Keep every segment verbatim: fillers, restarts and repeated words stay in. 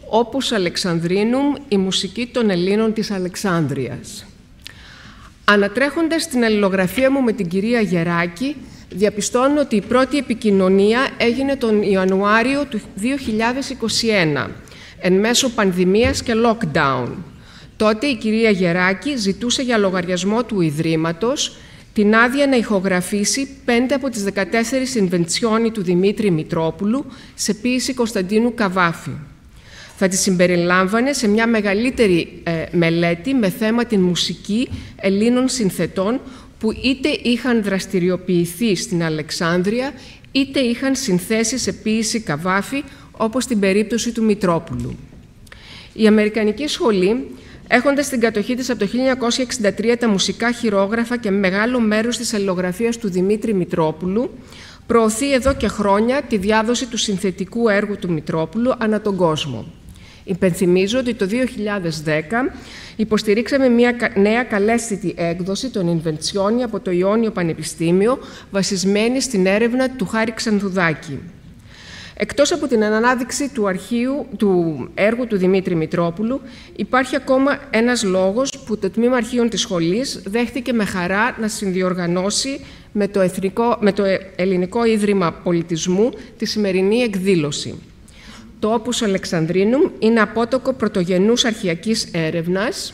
Opus Alexandrinum, η μουσική των Ελλήνων της Αλεξάνδρειας. Ανατρέχοντας την αλληλογραφία μου με την κυρία Γεράκη, διαπιστώνω ότι η πρώτη επικοινωνία έγινε τον Ιανουάριο του δύο χιλιάδες είκοσι ένα, εν μέσω πανδημίας και lockdown. Τότε η κυρία Γεράκη ζητούσε για λογαριασμό του Ιδρύματος την άδεια να ηχογραφήσει πέντε από τις δεκατέσσερις Ινβεντσιόνι του Δημήτρη Μητρόπουλου σε ποίηση Κωνσταντίνου Καβάφη. Θα τη συμπεριλάμβανε σε μια μεγαλύτερη ε, μελέτη με θέμα την μουσική Ελλήνων συνθετών που είτε είχαν δραστηριοποιηθεί στην Αλεξάνδρεια, είτε είχαν συνθέσει σε ποίηση Καβάφη, όπως στην περίπτωση του Μητρόπουλου. Η Αμερικανική Σχολή, έχοντας στην κατοχή της από το χίλια εννιακόσια εξήντα τρία τα μουσικά χειρόγραφα και μεγάλο μέρος της αλληλογραφίας του Δημήτρη Μητρόπουλου, προωθεί εδώ και χρόνια τη διάδοση του συνθετικού έργου του Μητρόπουλου ανά τον κόσμο. Υπενθυμίζω ότι το δύο χιλιάδες δέκα υποστηρίξαμε μια νέα καλέσθητη έκδοση των Ινβεντσιόνι από το Ιόνιο Πανεπιστήμιο, βασισμένη στην έρευνα του Χάρη Ξανθουδάκη. Εκτός από την ανάδειξη του, αρχείου, του έργου του Δημήτρη Μητρόπουλου, υπάρχει ακόμα ένας λόγος που το Τμήμα Αρχείων της Σχολής δέχτηκε με χαρά να συνδιοργανώσει με το, Εθνικό, με το Ελληνικό Ίδρυμα Πολιτισμού τη σημερινή εκδήλωση. Το Opus Alexandrinum είναι απότοκο πρωτογενούς αρχαιακής έρευνας.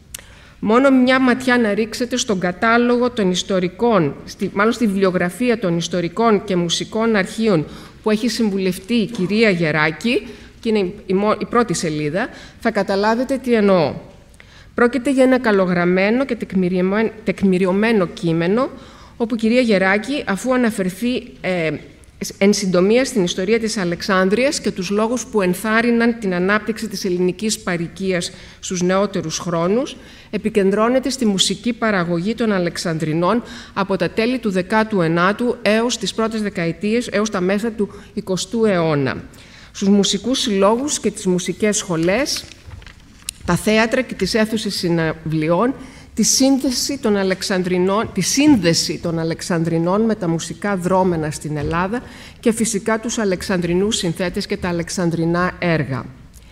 Μόνο μια ματιά να ρίξετε στον κατάλογο των ιστορικών, στη, μάλλον στη βιβλιογραφία των ιστορικών και μουσικών αρχείων που έχει συμβουλευτεί η κυρία Γεράκη, και είναι η, η, η πρώτη σελίδα, θα καταλάβετε τι εννοώ. Πρόκειται για ένα καλογραμμένο και τεκμηριωμένο, τεκμηριωμένο κείμενο, όπου η κυρία Γεράκη, αφού αναφερθεί ε, εν συντομία στην ιστορία της Αλεξάνδρειας και τους λόγους που ενθάρρυναν την ανάπτυξη της ελληνικής παροικίας στους νεότερους χρόνους, επικεντρώνεται στη μουσική παραγωγή των Αλεξανδρινών από τα τέλη του δέκατου ενάτου έως τις πρώτες δεκαετίες, έως τα μέσα του εικοστού αιώνα. Στους μουσικούς συλλόγους και τις μουσικές σχολές, τα θέατρα και τις αίθουσες συναυλιών, τη σύνδεση των Αλεξανδρινών, τη σύνδεση των Αλεξανδρινών με τα μουσικά δρόμενα στην Ελλάδα και φυσικά τους Αλεξανδρινούς συνθέτες και τα Αλεξανδρινά έργα.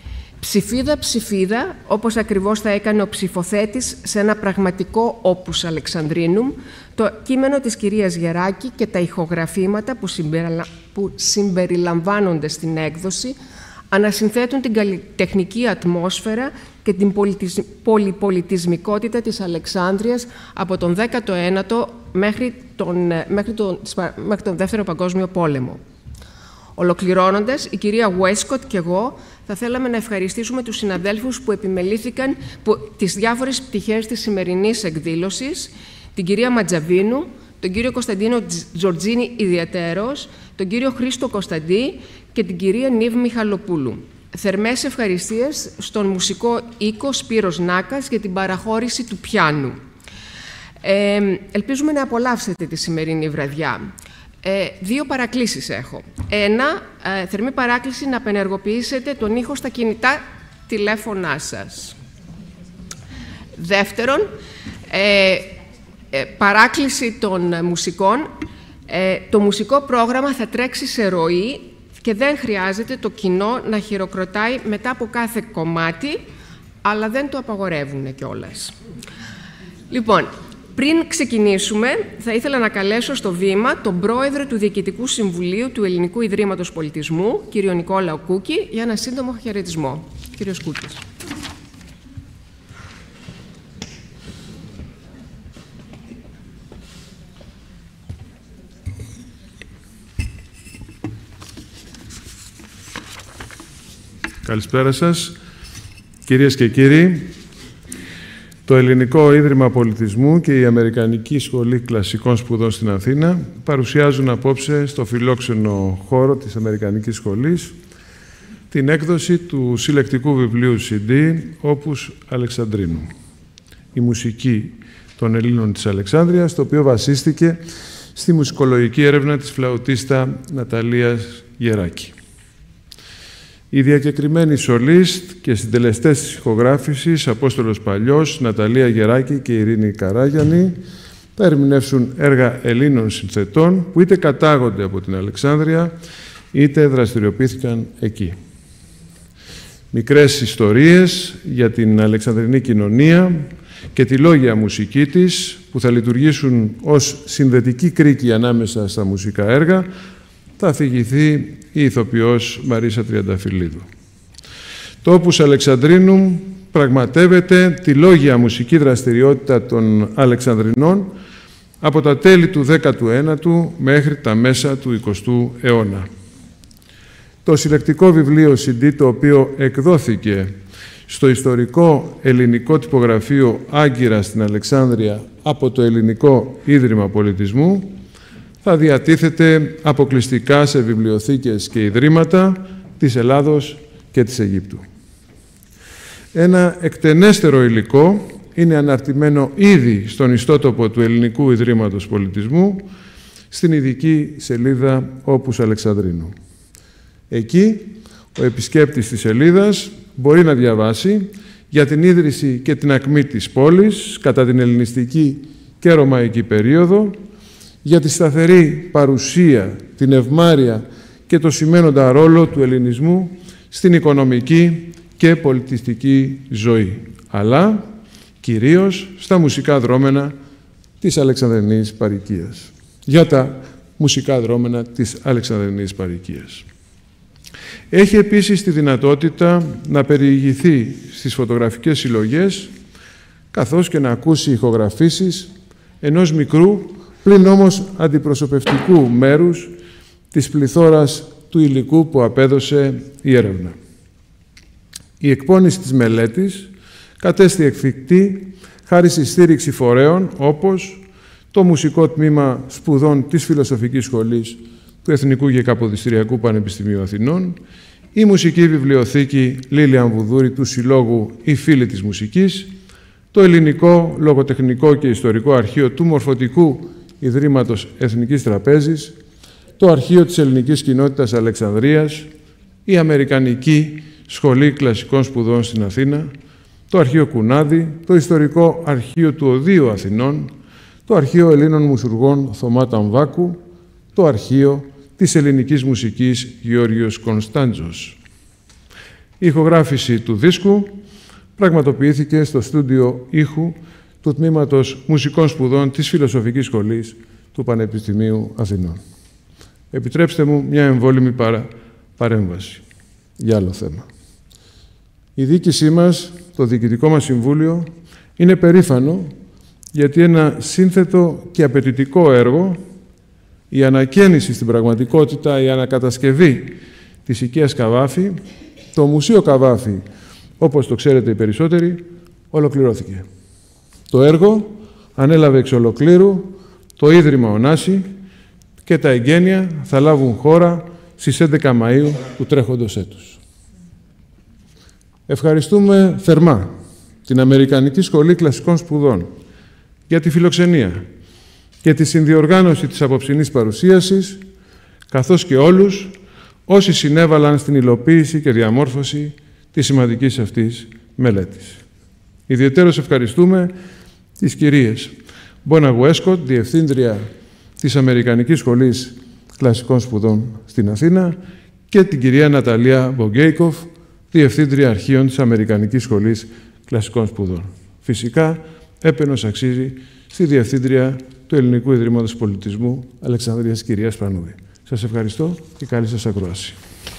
Ψηφίδα ψηφίδα, όπως ακριβώς θα έκανε ο ψηφοθέτης σε ένα πραγματικό Opus Alexandrinum, το κείμενο της κυρίας Γεράκη και τα ηχογραφήματα που, συμπεριλα... που συμπεριλαμβάνονται στην έκδοση ανασυνθέτουν την καλλιτεχνική ατμόσφαιρα και την πολιτισ... πολυπολιτισμικότητα της Αλεξάνδρειας από τον δέκατο ένατο μέχρι τον, μέχρι τον, μέχρι τον Δεύτερο Παγκόσμιο Πόλεμο. Ολοκληρώνοντας, η κυρία Westcott και εγώ θα θέλαμε να ευχαριστήσουμε τους συναδέλφους που επιμελήθηκαν που, τις διάφορες πτυχές της σημερινής εκδήλωσης, την κυρία Ματζαβίνου, τον κύριο Κωνσταντίνο Τζορτζίνη ιδιαίτερος, τον κύριο Χρήστο Κωνσταντή και την κυρία Νίβ Μιχαλοπούλου. Θερμές ευχαριστίες στον μουσικό οίκο Σπύρος Νάκας για την παραχώρηση του πιάνου. Ε, ελπίζουμε να απολαύσετε τη σημερινή βραδιά. Ε, δύο παρακλήσεις έχω. Ένα, ε, θερμή παράκληση να απενεργοποιήσετε τον ήχο στα κινητά τηλέφωνά σας. Δεύτερον, ε, ε, παράκληση των μουσικών. Ε, το μουσικό πρόγραμμα θα τρέξει σε ροή και δεν χρειάζεται το κοινό να χειροκροτάει μετά από κάθε κομμάτι, αλλά δεν το απαγορεύουν κιόλας. Λοιπόν, πριν ξεκινήσουμε, θα ήθελα να καλέσω στο βήμα τον πρόεδρο του Διοικητικού Συμβουλίου του Ελληνικού Ιδρύματος Πολιτισμού, κύριο Νικόλαο Κούκη, για ένα σύντομο χαιρετισμό. Κύριος Κούκης. Καλησπέρα σας, κυρίες και κύριοι. Το Ελληνικό Ίδρυμα Πολιτισμού και η Αμερικανική Σχολή Κλασικών Σπουδών στην Αθήνα παρουσιάζουν απόψε στο φιλόξενο χώρο της Αμερικανικής Σχολής την έκδοση του συλλεκτικού βιβλίου σι ντι Opus Alexandrinum, η μουσική των Ελλήνων της Αλεξάνδρειας, το οποίο βασίστηκε στη μουσικολογική έρευνα της φλαουτίστα Ναταλίας Γεράκη. Οι διακεκριμένοι σολίστ και συντελεστές της ηχογράφησης, Απόστολος Παλιός, Ναταλία Γεράκη και Ειρήνη Καράγιαννη, θα ερμηνεύσουν έργα Ελλήνων συνθετών που είτε κατάγονται από την Αλεξάνδρεια, είτε δραστηριοποιήθηκαν εκεί. Μικρές ιστορίες για την Αλεξανδρινή κοινωνία και τη λόγια μουσική της, που θα λειτουργήσουν ως συνδετική κρίκη ανάμεσα στα μουσικά έργα, θα αφηγηθεί η ηθοποιός Μαρίσα Τριανταφυλλίδου. Το Opus Alexandrinum πραγματεύεται τη λόγια μουσική δραστηριότητα των Αλεξανδρινών από τα τέλη του δέκατου ένατου μέχρι τα μέσα του εικοστού αιώνα. Το συλλεκτικό βιβλίο σι ντι, το οποίο εκδόθηκε στο ιστορικό ελληνικό τυπογραφείο Άγκυρα στην Αλεξάνδρεια από το Ελληνικό Ίδρυμα Πολιτισμού, θα διατίθεται αποκλειστικά σε βιβλιοθήκες και ιδρύματα της Ελλάδος και της Αιγύπτου. Ένα εκτενέστερο υλικό είναι αναρτημένο ήδη στον ιστότοπο του Ελληνικού Ιδρύματος Πολιτισμού, στην ειδική σελίδα Opus Alexandrinum. Εκεί, ο επισκέπτης της σελίδας μπορεί να διαβάσει για την ίδρυση και την ακμή της πόλης κατά την ελληνιστική και ρωμαϊκή περίοδο, για τη σταθερή παρουσία, την ευμάρεια και το σημαίνοντα ρόλο του ελληνισμού στην οικονομική και πολιτιστική ζωή, αλλά κυρίως στα μουσικά δρόμενα της Αλεξανδρινής Παροικίας. Για τα μουσικά δρόμενα της Αλεξανδρινής Παροικίας. Έχει επίσης τη δυνατότητα να περιηγηθεί στις φωτογραφικές συλλογές, καθώς και να ακούσει ηχογραφήσεις ενός μικρού, πλην όμως αντιπροσωπευτικού μέρους της πληθώρας του υλικού που απέδωσε η έρευνα. Η εκπόνηση της μελέτης κατέστη εκφικτή χάρη στη στήριξη φορέων όπως το Μουσικό Τμήμα Σπουδών της Φιλοσοφικής Σχολής του Εθνικού και Καποδιστριακού Πανεπιστημίου Αθηνών, η Μουσική Βιβλιοθήκη Λίλιαν Βουδούρη του Συλλόγου «Οι Φίλοι της Μουσικής», το Ελληνικό Λογοτεχνικό και Ιστορικό Αρχείο του Μορφωτικού Ιδρύματος Εθνικής Τραπέζης, το Αρχείο της Ελληνικής Κοινότητας Αλεξανδρίας, η Αμερικανική Σχολή Κλασικών Σπουδών στην Αθήνα, το Αρχείο Κουνάδη, το Ιστορικό Αρχείο του Οδείου Αθηνών, το Αρχείο Ελλήνων Μουσουργών Θωμά Ταμβάκου, το Αρχείο της Ελληνικής Μουσικής Γεώργιος Κωνσταντζος. Η ηχογράφηση του δίσκου πραγματοποιήθηκε στο στούντιο ήχου του Τμήματος Μουσικών Σπουδών της Φιλοσοφικής Σχολής του Πανεπιστημίου Αθηνών. Επιτρέψτε μου μια εμβόλυμη παρα... παρέμβαση για άλλο θέμα. Η διοίκησή μας, το Διοικητικό μας Συμβούλιο, είναι περήφανο γιατί ένα σύνθετο και απαιτητικό έργο, η ανακαίνιση στην πραγματικότητα, η ανακατασκευή της οικίας Καβάφη, το Μουσείο Καβάφη, όπως το ξέρετε οι περισσότεροι, ολοκληρώθηκε. Το έργο ανέλαβε εξ ολοκλήρου το Ίδρυμα Ωνάση και τα εγγένεια θα λάβουν χώρα στις έντεκα Μαΐου του τρέχοντος έτους. Ευχαριστούμε θερμά την Αμερικανική Σχολή Κλασικών Σπουδών για τη φιλοξενία και τη συνδιοργάνωση της απόψινής παρουσίασης, καθώς και όλους όσοι συνέβαλαν στην υλοποίηση και διαμόρφωση της σημαντικής αυτής μελέτης. Ιδιαιτέρως ευχαριστούμε τις κυρίες Μπόνα Γουέσκοτ, Διευθύντρια της Αμερικανικής Σχολής Κλασικών Σπουδών στην Αθήνα, και την κυρία Ναταλία Μπογκέικοφ, Διευθύντρια Αρχείων της Αμερικανικής Σχολής Κλασικών Σπουδών. Φυσικά, έπαινος αξίζει στη Διευθύντρια του Ελληνικού Ιδρύματος Πολιτισμού Αλεξανδρίας, κυρία Σπανούδη. Σας ευχαριστώ και καλή σας ακρόαση.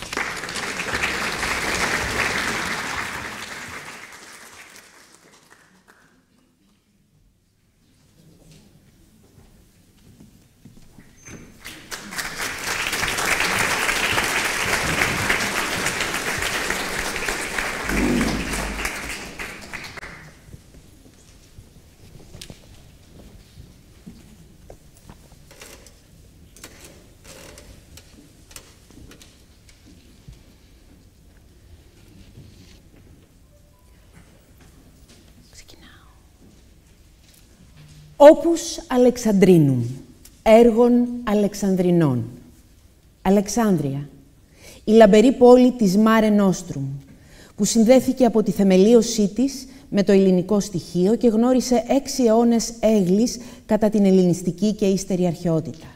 Opus Alexandrinum, έργων Αλεξανδρινών. Αλεξάνδρεια, η λαμπερή πόλη της Μάρε Νόστρουμ, που συνδέθηκε από τη θεμελίωσή της με το ελληνικό στοιχείο και γνώρισε έξι αιώνες έγλης κατά την ελληνιστική και ύστερη αρχαιότητα.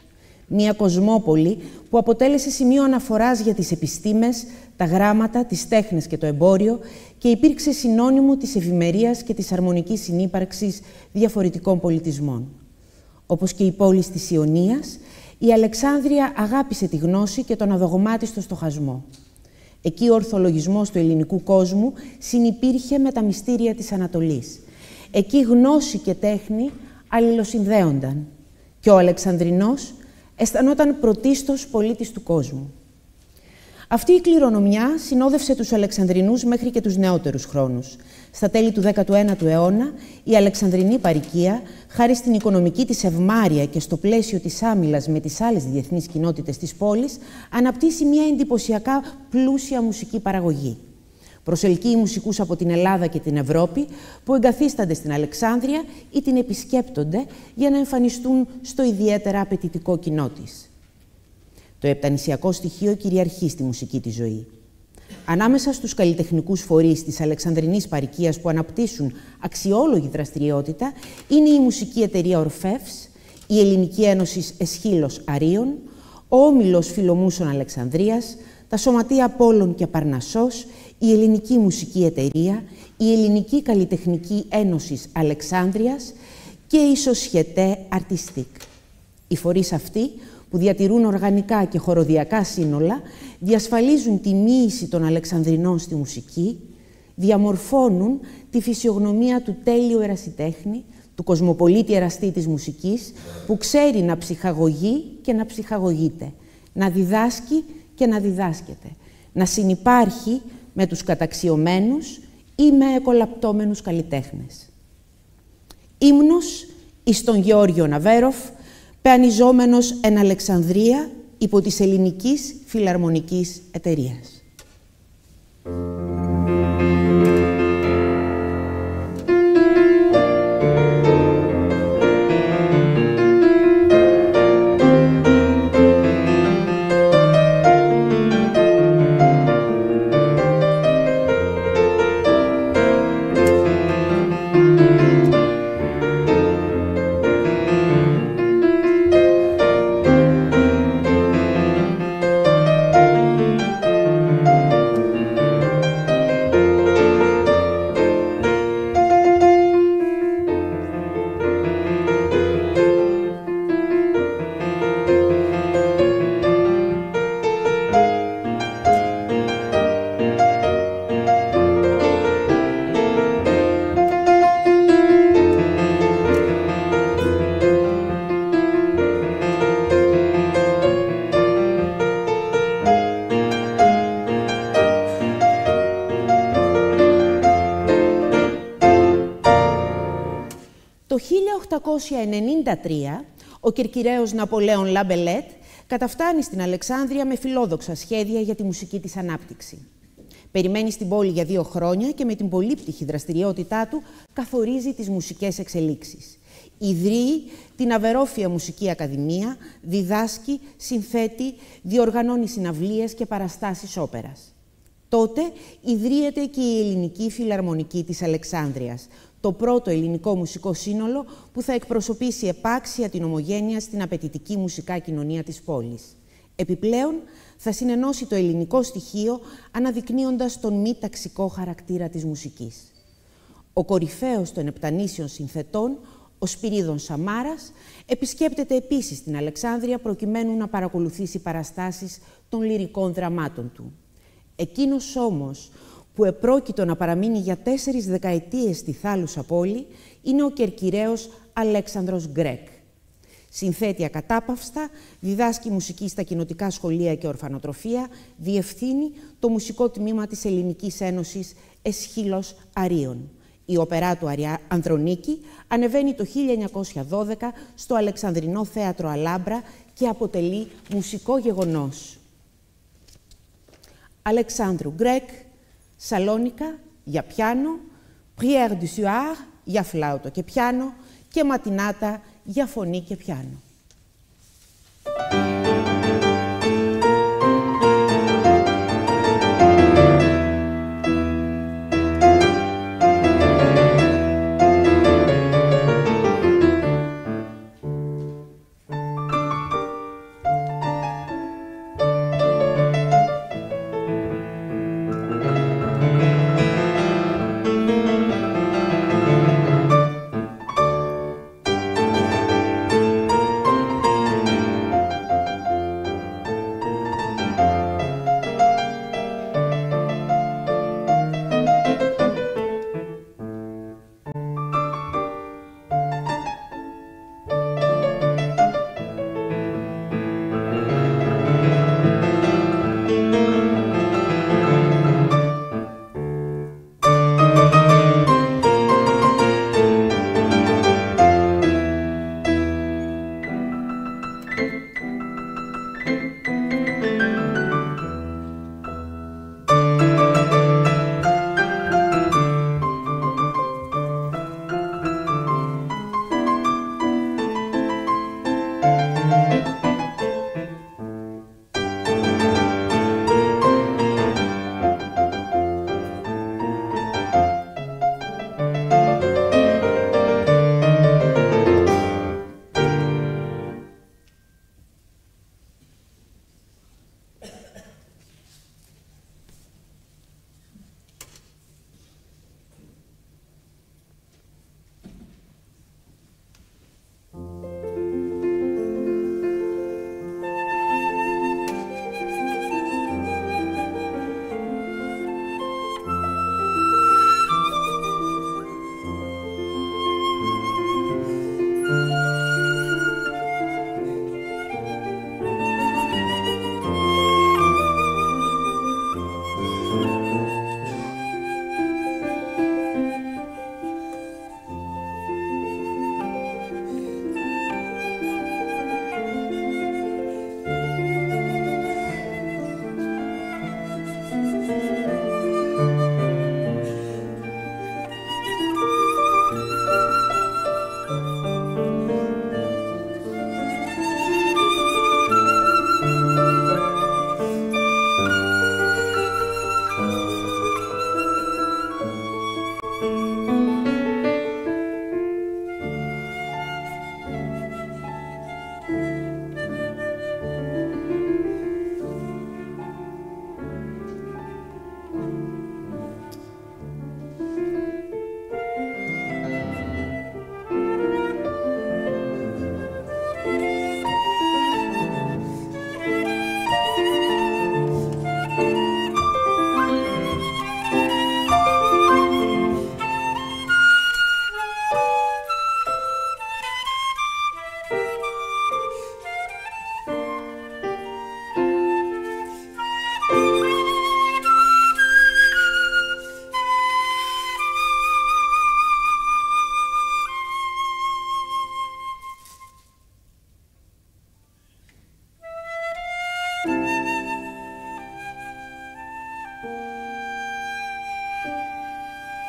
Μια κοσμόπολη που αποτέλεσε σημείο αναφοράς για τις επιστήμες, τα γράμματα, τις τέχνες και το εμπόριο και υπήρξε συνώνυμο της ευημερίας και της αρμονικής συνύπαρξης διαφορετικών πολιτισμών. Όπως και η πόλη της Ιωνίας, η Αλεξάνδρεια αγάπησε τη γνώση και τον αδογμάτιστο στοχασμό. Εκεί ο ορθολογισμός του ελληνικού κόσμου συνυπήρχε με τα μυστήρια της Ανατολής. Εκεί γνώση και τέχνη αλληλοσυνδέονταν και ο Αλεξανδρινός αισθανόταν πρωτίστως πολίτης του κόσμου. Αυτή η κληρονομιά συνόδευσε τους Αλεξανδρινούς μέχρι και τους νεότερους χρόνους. Στα τέλη του δέκατου ένατου αιώνα, η Αλεξανδρινή παροικία, χάρη στην οικονομική της ευμάρεια και στο πλαίσιο της άμυλας με τις άλλες διεθνείς κοινότητες της πόλης, αναπτύσσει μια εντυπωσιακά πλούσια μουσική παραγωγή. Προσελκύει μουσικούς από την Ελλάδα και την Ευρώπη που εγκαθίστανται στην Αλεξάνδρεια ή την επισκέπτονται για να εμφανιστούν στο ιδιαίτερα απαιτητικό κοινό της. Το επτανησιακό στοιχείο κυριαρχεί στη μουσική της ζωή. Ανάμεσα στους καλλιτεχνικούς φορείς της Αλεξανδρινής παροικίας που αναπτύσσουν αξιόλογη δραστηριότητα είναι η Μουσική Εταιρεία Ορφεύς, η Ελληνική Ένωση Εσχύλος Αρίων, ο Όμιλος Φιλομούσων Αλεξανδρίας, τα Σωματεία Πόλων και Παρνασσός, η Ελληνική Μουσική Εταιρεία, η Ελληνική Καλλιτεχνική Ένωση Αλεξάνδρειας και η Société Artistique. Οι φορείς αυτοί, που διατηρούν οργανικά και χοροδιακά σύνολα, διασφαλίζουν τη μοίηση των Αλεξανδρινών στη μουσική, διαμορφώνουν τη φυσιογνωμία του τέλειου ερασιτέχνη, του κοσμοπολίτη εραστή της μουσικής, που ξέρει να ψυχαγωγεί και να ψυχαγωγείται, να διδάσκει και να διδάσκεται, να συνυπάρχει με τους καταξιωμένους ή με εκολαπτώμενους καλλιτέχνες. Ύμνος εις τον Γεώργιο Ναβέροφ, πεανιζόμενος εν Αλεξανδρία υπό της Ελληνικής Φιλαρμονικής Εταιρείας. Το χίλια οκτακόσια ενενήντα τρία, ο κερκυραίος Ναπολέον Λαμπελέτ καταφτάνει στην Αλεξάνδρεια με φιλόδοξα σχέδια για τη μουσική της ανάπτυξη. Περιμένει στην πόλη για δύο χρόνια και με την πολύπτυχη δραστηριότητά του καθορίζει τις μουσικές εξελίξεις. Ιδρύει την Αβερόφια Μουσική Ακαδημία, διδάσκει, συνθέτει, διοργανώνει συναυλίες και παραστάσεις όπερας. Τότε ιδρύεται και η Ελληνική Φιλαρμονική της Αλεξάνδρειας, το πρώτο ελληνικό μουσικό σύνολο που θα εκπροσωπήσει επάξια την ομογένεια στην απαιτητική μουσικά κοινωνία της πόλης. Επιπλέον, θα συνενώσει το ελληνικό στοιχείο, αναδεικνύοντας τον μη ταξικό χαρακτήρα της μουσικής. Ο κορυφαίος των επτανήσιων συνθετών, ο Σπυρίδων Σαμάρας, επισκέπτεται επίσης την Αλεξάνδρεια προκειμένου να παρακολουθήσει παραστάσεις των λυρικών δραμάτων του. Εκείνος όμως που επρόκειτο να παραμείνει για τέσσερις δεκαετίες στη θάλουσα πόλη είναι ο κερκυραίος Αλέξανδρος Γκρέκ. Συνθέτει ακατάπαυστα, διδάσκει μουσική στα κοινοτικά σχολεία και ορφανοτροφία, διευθύνει το μουσικό τμήμα της Ελληνικής Ένωσης Εσχύλος Αρίων. Η όπερά του Ανδρονίκη ανεβαίνει το χίλια εννιακόσια δώδεκα στο Αλεξανδρινό Θέατρο Αλάμπρα και αποτελεί μουσικό γεγονός. Αλεξάνδρου Γκρέκ, Σαλόνικα για πιάνο, Prière du soir για φλάουτο και πιάνο και Ματινάτα για φωνή και πιάνο.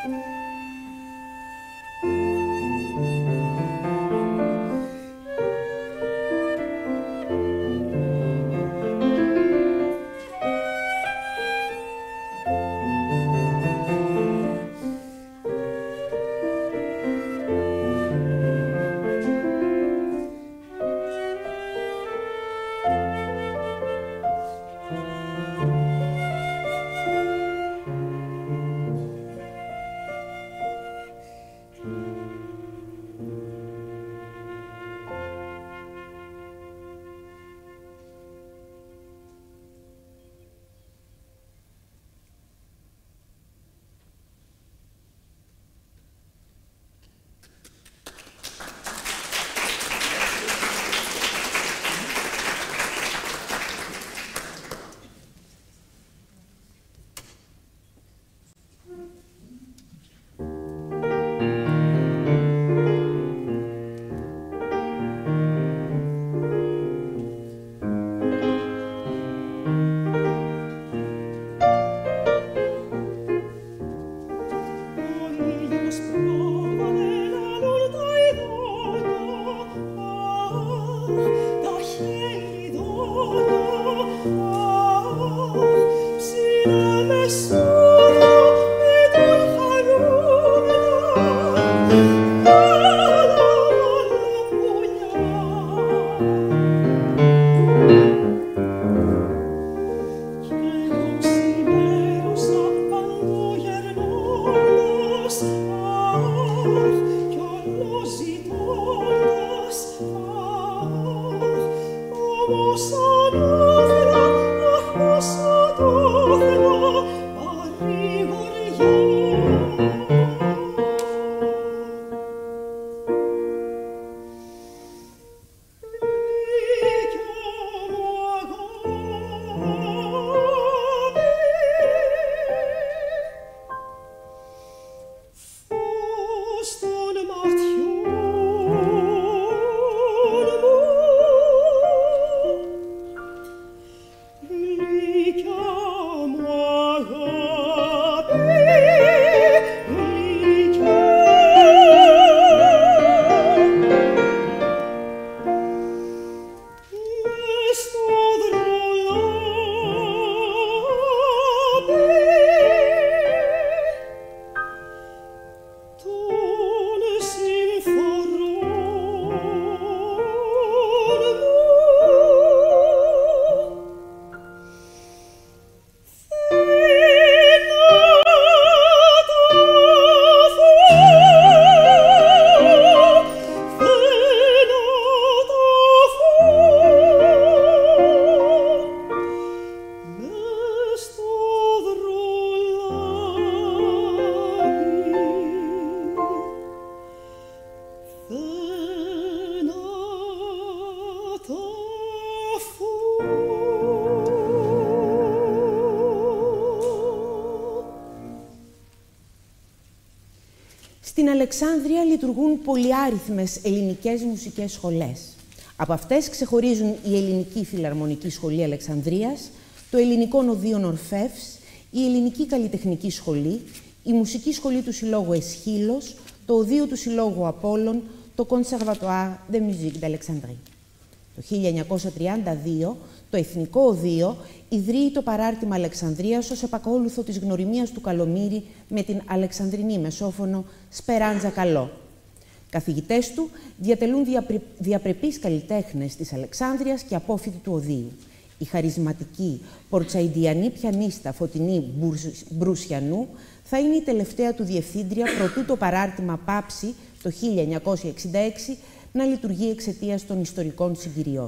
Στην Αλεξάνδρεια λειτουργούν πολυάριθμες ελληνικές μουσικές σχολές. Από αυτές ξεχωρίζουν η Ελληνική Φιλαρμονική Σχολή Αλεξανδρίας, το Ελληνικό Οδείον Ορφεύς, η Ελληνική Καλλιτεχνική Σχολή, η Μουσική Σχολή του Συλλόγου Εσχύλος, το Οδείο του Συλλόγου Απόλλων, το Conservatoire de Musique d'Alexandrie. Το χίλια εννιακόσια τριάντα δύο, το Εθνικό Οδείο ιδρύει το παράρτημα Αλεξανδρίας ως επακόλουθο της γνωριμίας του Καλομήρη με την Αλεξανδρινή μεσόφωνο Σπεράντζα Καλό. Καθηγητές του διατελούν διαπρε... διαπρεπείς καλλιτέχνες της Αλεξάνδρειας και απόφοιτοι του Οδείου. Η χαρισματική πορτσαϊντιανή πιανίστα Φωτεινή Μπρουσιανού θα είναι η τελευταία του διευθύντρια προτού το παράρτημα πάψει το χίλια εννιακόσια εξήντα έξι να λειτουργεί εξαιτίας των ιστορικών συγκυριών.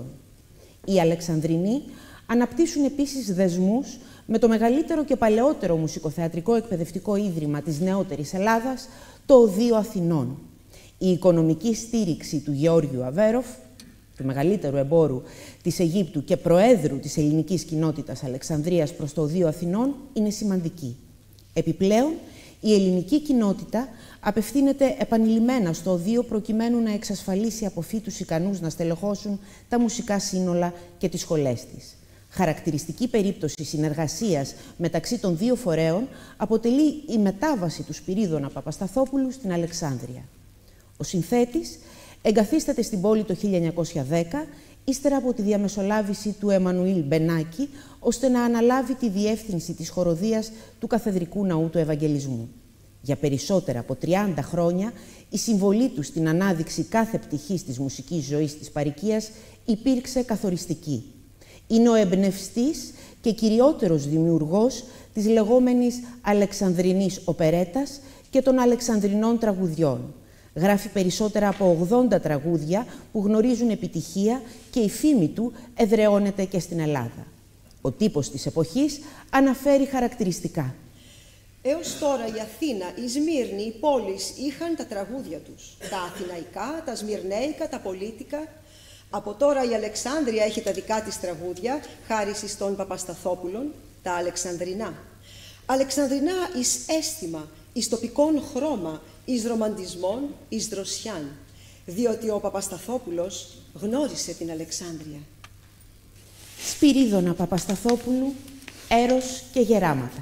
Οι Αλεξανδρινοί αναπτύσσουν επίσης δεσμούς με το μεγαλύτερο και παλαιότερο μουσικοθεατρικό εκπαιδευτικό ίδρυμα της νεότερης Ελλάδας, το Οδείο Αθηνών. Η οικονομική στήριξη του Γεώργιου Αβέροφ, του μεγαλύτερου εμπόρου της Αιγύπτου και προέδρου της ελληνικής κοινότητας Αλεξανδρίας προς το Οδείο Αθηνών, είναι σημαντική. Επιπλέον, η ελληνική κοινότητα απευθύνεται επανειλημμένα στο Οδείο προκειμένου να εξασφαλίσει αποφύτους ικανούς να στελεχώσουν τα μουσικά σύνολα και τις σχολές της. Χαρακτηριστική περίπτωση συνεργασίας μεταξύ των δύο φορέων αποτελεί η μετάβαση του Σπυρίδωνα Παπασταθόπουλου στην Αλεξάνδρεια. Ο συνθέτης εγκαθίσταται στην πόλη το χίλια εννιακόσια δέκα, ύστερα από τη διαμεσολάβηση του Εμμανουήλ Μπενάκη, ώστε να αναλάβει τη διεύθυνση της χοροδίας του Καθεδρικού Ναού του Ευαγγελισμού. Για περισσότερα από τριάντα χρόνια, η συμβολή του στην ανάδειξη κάθε πτυχής της μουσικής ζωής της παροικίας υπήρξε καθοριστική. Είναι ο εμπνευστής και κυριότερος δημιουργός της λεγόμενης Αλεξανδρινής Οπερέτας και των Αλεξανδρινών τραγουδιών. Γράφει περισσότερα από ογδόντα τραγούδια που γνωρίζουν επιτυχία και η φήμη του εδραιώνεται και στην Ελλάδα. Ο τύπος της εποχής αναφέρει χαρακτηριστικά. Έως τώρα η Αθήνα, η Σμύρνη, οι πόλεις είχαν τα τραγούδια τους. Τα αθηναϊκά, τα σμυρναίικα, τα πολίτικα. Από τώρα η Αλεξάνδρεια έχει τα δικά της τραγούδια, χάρη στον Παπασταθόπουλων, τα Αλεξανδρινά. Αλεξανδρινά εις αίσθημα, εις τοπικών χρώμα, εις ρομαντισμόν, εις δροσιάν, διότι ο Παπασταθόπουλος γνώρισε την Αλεξάνδρεια. Σπυρίδωνα Παπασταθόπουλου, Έρος και Γεράματα.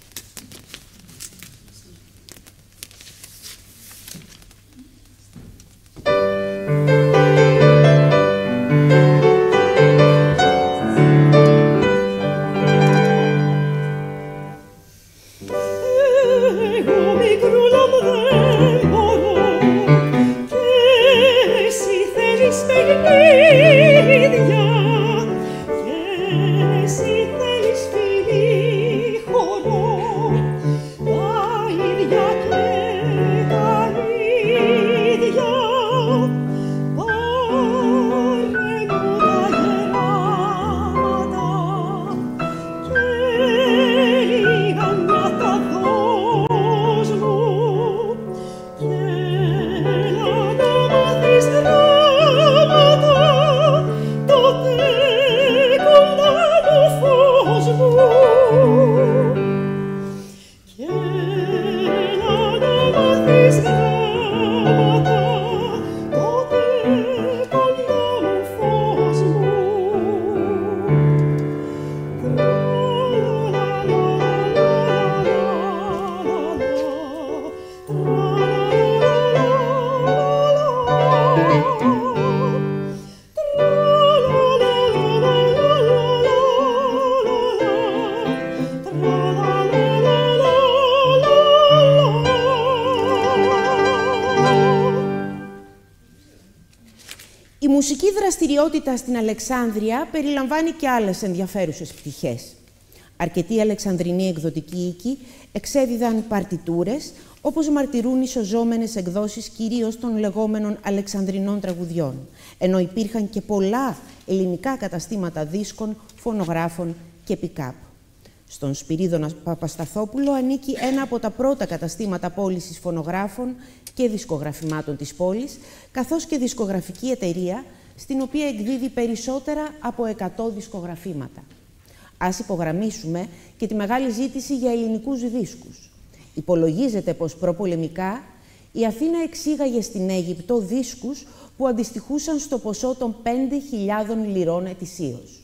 Η μουσική δραστηριότητα στην Αλεξάνδρεια περιλαμβάνει και άλλες ενδιαφέρουσες πτυχές. Αρκετοί αλεξανδρινοί εκδοτικοί οίκοι εξέδιδαν παρτιτούρες, όπως μαρτυρούν οι σωζόμενες εκδόσεις κυρίως των λεγόμενων Αλεξανδρινών τραγουδιών, ενώ υπήρχαν και πολλά ελληνικά καταστήματα δίσκων, φωνογράφων και pick-up. Στον Σπυρίδωνα Παπασταθόπουλο ανήκει ένα από τα πρώτα καταστήματα πώλησης φωνογράφων και δισκογραφημάτων της πόλης, καθώς και δισκογραφική εταιρεία, στην οποία εκδίδει περισσότερα από εκατό δισκογραφήματα. Ας υπογραμμίσουμε και τη μεγάλη ζήτηση για ελληνικούς δίσκους. Υπολογίζεται πως προπολεμικά η Αθήνα εξήγαγε στην Αίγυπτο δίσκους που αντιστοιχούσαν στο ποσό των πέντε χιλιάδων λιρών ετησίως.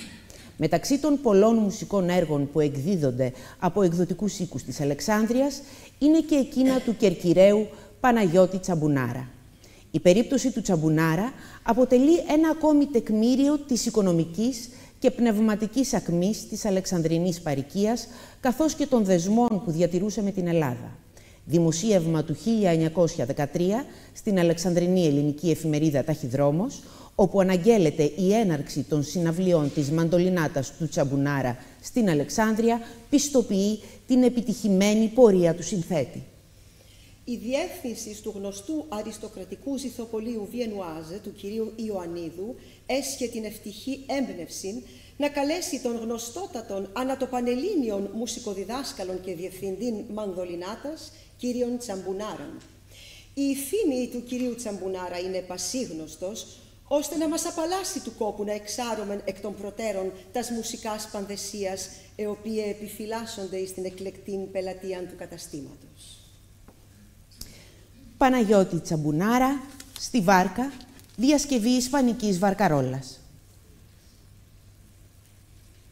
Μεταξύ των πολλών μουσικών έργων που εκδίδονται από εκδοτικούς οίκους της Αλεξάνδρειας είναι και εκείνα του Κερκυραίου Παναγιώτη Τσαμπουνάρα. Η περίπτωση του Τσαμπουνάρα αποτελεί ένα ακόμη τεκμήριο της οικονομικής και πνευματικής ακμής της Αλεξανδρινής παροικίας, καθώς και των δεσμών που διατηρούσε με την Ελλάδα. Δημοσίευμα του χίλια εννιακόσια δεκατρία στην Αλεξανδρινή ελληνική εφημερίδα Ταχυδρόμος, όπου αναγγέλλεται η έναρξη των συναυλιών της μαντολινάτας του Τσαμπουνάρα στην Αλεξάνδρεια, πιστοποιεί την επιτυχημένη πορεία του συνθέτη. Η διεύθυνση του γνωστού αριστοκρατικού ζηθοπολίου Βιενουάζε, του κυρίου Ιωαννίδου, έσχε την ευτυχή έμπνευση να καλέσει τον γνωστότατον ανατοπανελλήνιον μουσικοδιδάσκαλον και διευθυντήν μανδολινάτας, κύριον Τσαμπουνάραν. Η φήμη του κυρίου Τσαμπουνάρα είναι πασίγνωστος, ώστε να μας απαλλάσσει του κόπου να εξάρωμεν εκ των προτέρων τας μουσικάς πανδεσίας, οι οποίες επιφυλάσσονται εις την εκλεκτήν πελατείαν του καταστήματος. Παναγιώτη Τσαμπουνάρα, στη Βάρκα, διασκευή ισπανικής βαρκαρόλας.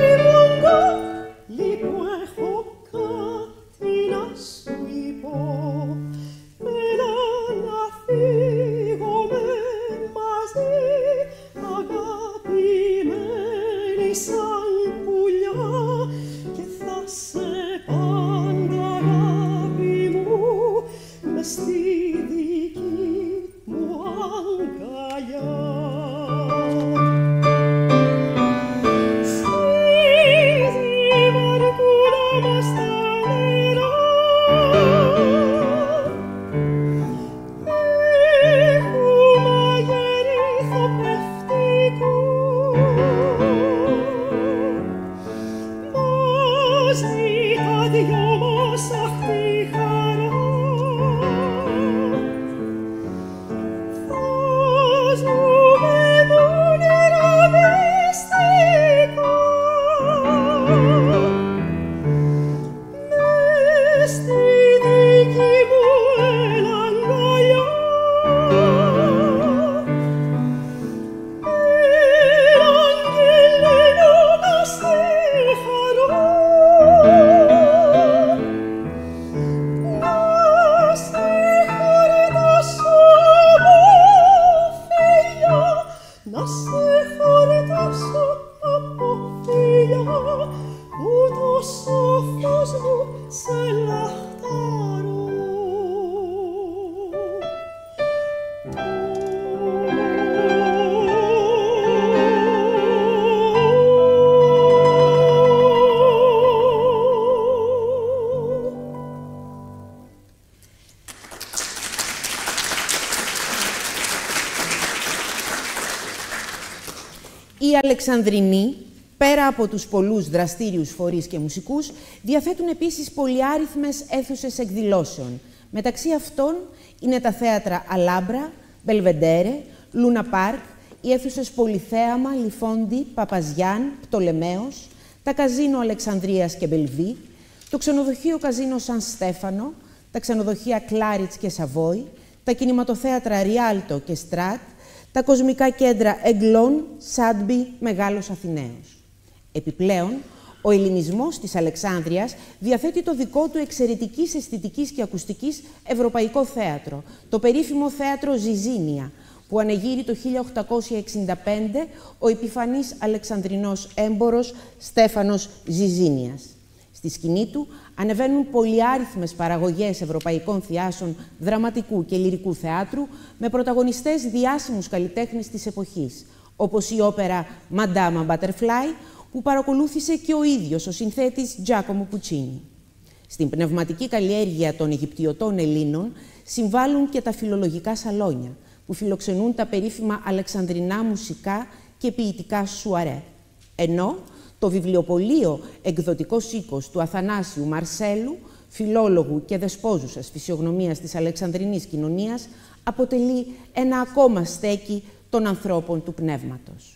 Οι Αλεξανδρινοί, πέρα από τους πολλούς δραστήριους φορείς και μουσικούς, διαθέτουν επίσης πολυάριθμες αίθουσες εκδηλώσεων. Μεταξύ αυτών είναι τα θέατρα Αλάμπρα, Μπελβεντέρε, Λούνα Πάρκ, οι αίθουσες Πολυθέαμα, Λιφόντι, Παπαζιάν, Πτολεμαίος, τα καζίνο Αλεξανδρίας και Μπελβί, το ξενοδοχείο καζίνο Σαν Στέφανο, τα ξενοδοχεία Κλάριτς και Σαβόη, τα κινηματοθέατρα Ριάλτο και Στράτ, τα κοσμικά κέντρα Εγκλών, Σάντμπι, Μεγάλος Αθηναίος. Επιπλέον, ο ελληνισμός της Αλεξάνδρειας διαθέτει το δικό του εξαιρετικής αισθητικής και ακουστικής ευρωπαϊκό θέατρο, το περίφημο θέατρο Ζιζίνια, που ανεγείρει το χίλια οκτακόσια εξήντα πέντε ο επιφανής Αλεξανδρινός έμπορος Στέφανος Ζιζίνιας. Στη σκηνή του ανεβαίνουν πολυάριθμες παραγωγές ευρωπαϊκών θειάσεων δραματικού και λυρικού θεάτρου με πρωταγωνιστές διάσημους καλλιτέχνες της εποχής, όπως η όπερα «Madama Butterfly», που παρακολούθησε και ο ίδιος ο συνθέτης Giacomo Puccini. Στην πνευματική καλλιέργεια των Αιγυπτιωτών Ελλήνων συμβάλλουν και τα φιλολογικά σαλόνια, που φιλοξενούν τα περίφημα αλεξανδρινά μουσικά και ποιητικά σουαρέ. Ενώ το βιβλιοπωλείο εκδοτικός οίκος του Αθανάσιου Μαρσέλου, φιλόλογου και δεσπόζουσας φυσιογνωμίας της αλεξανδρινής κοινωνίας, αποτελεί ένα ακόμα στέκι των ανθρώπων του πνεύματος.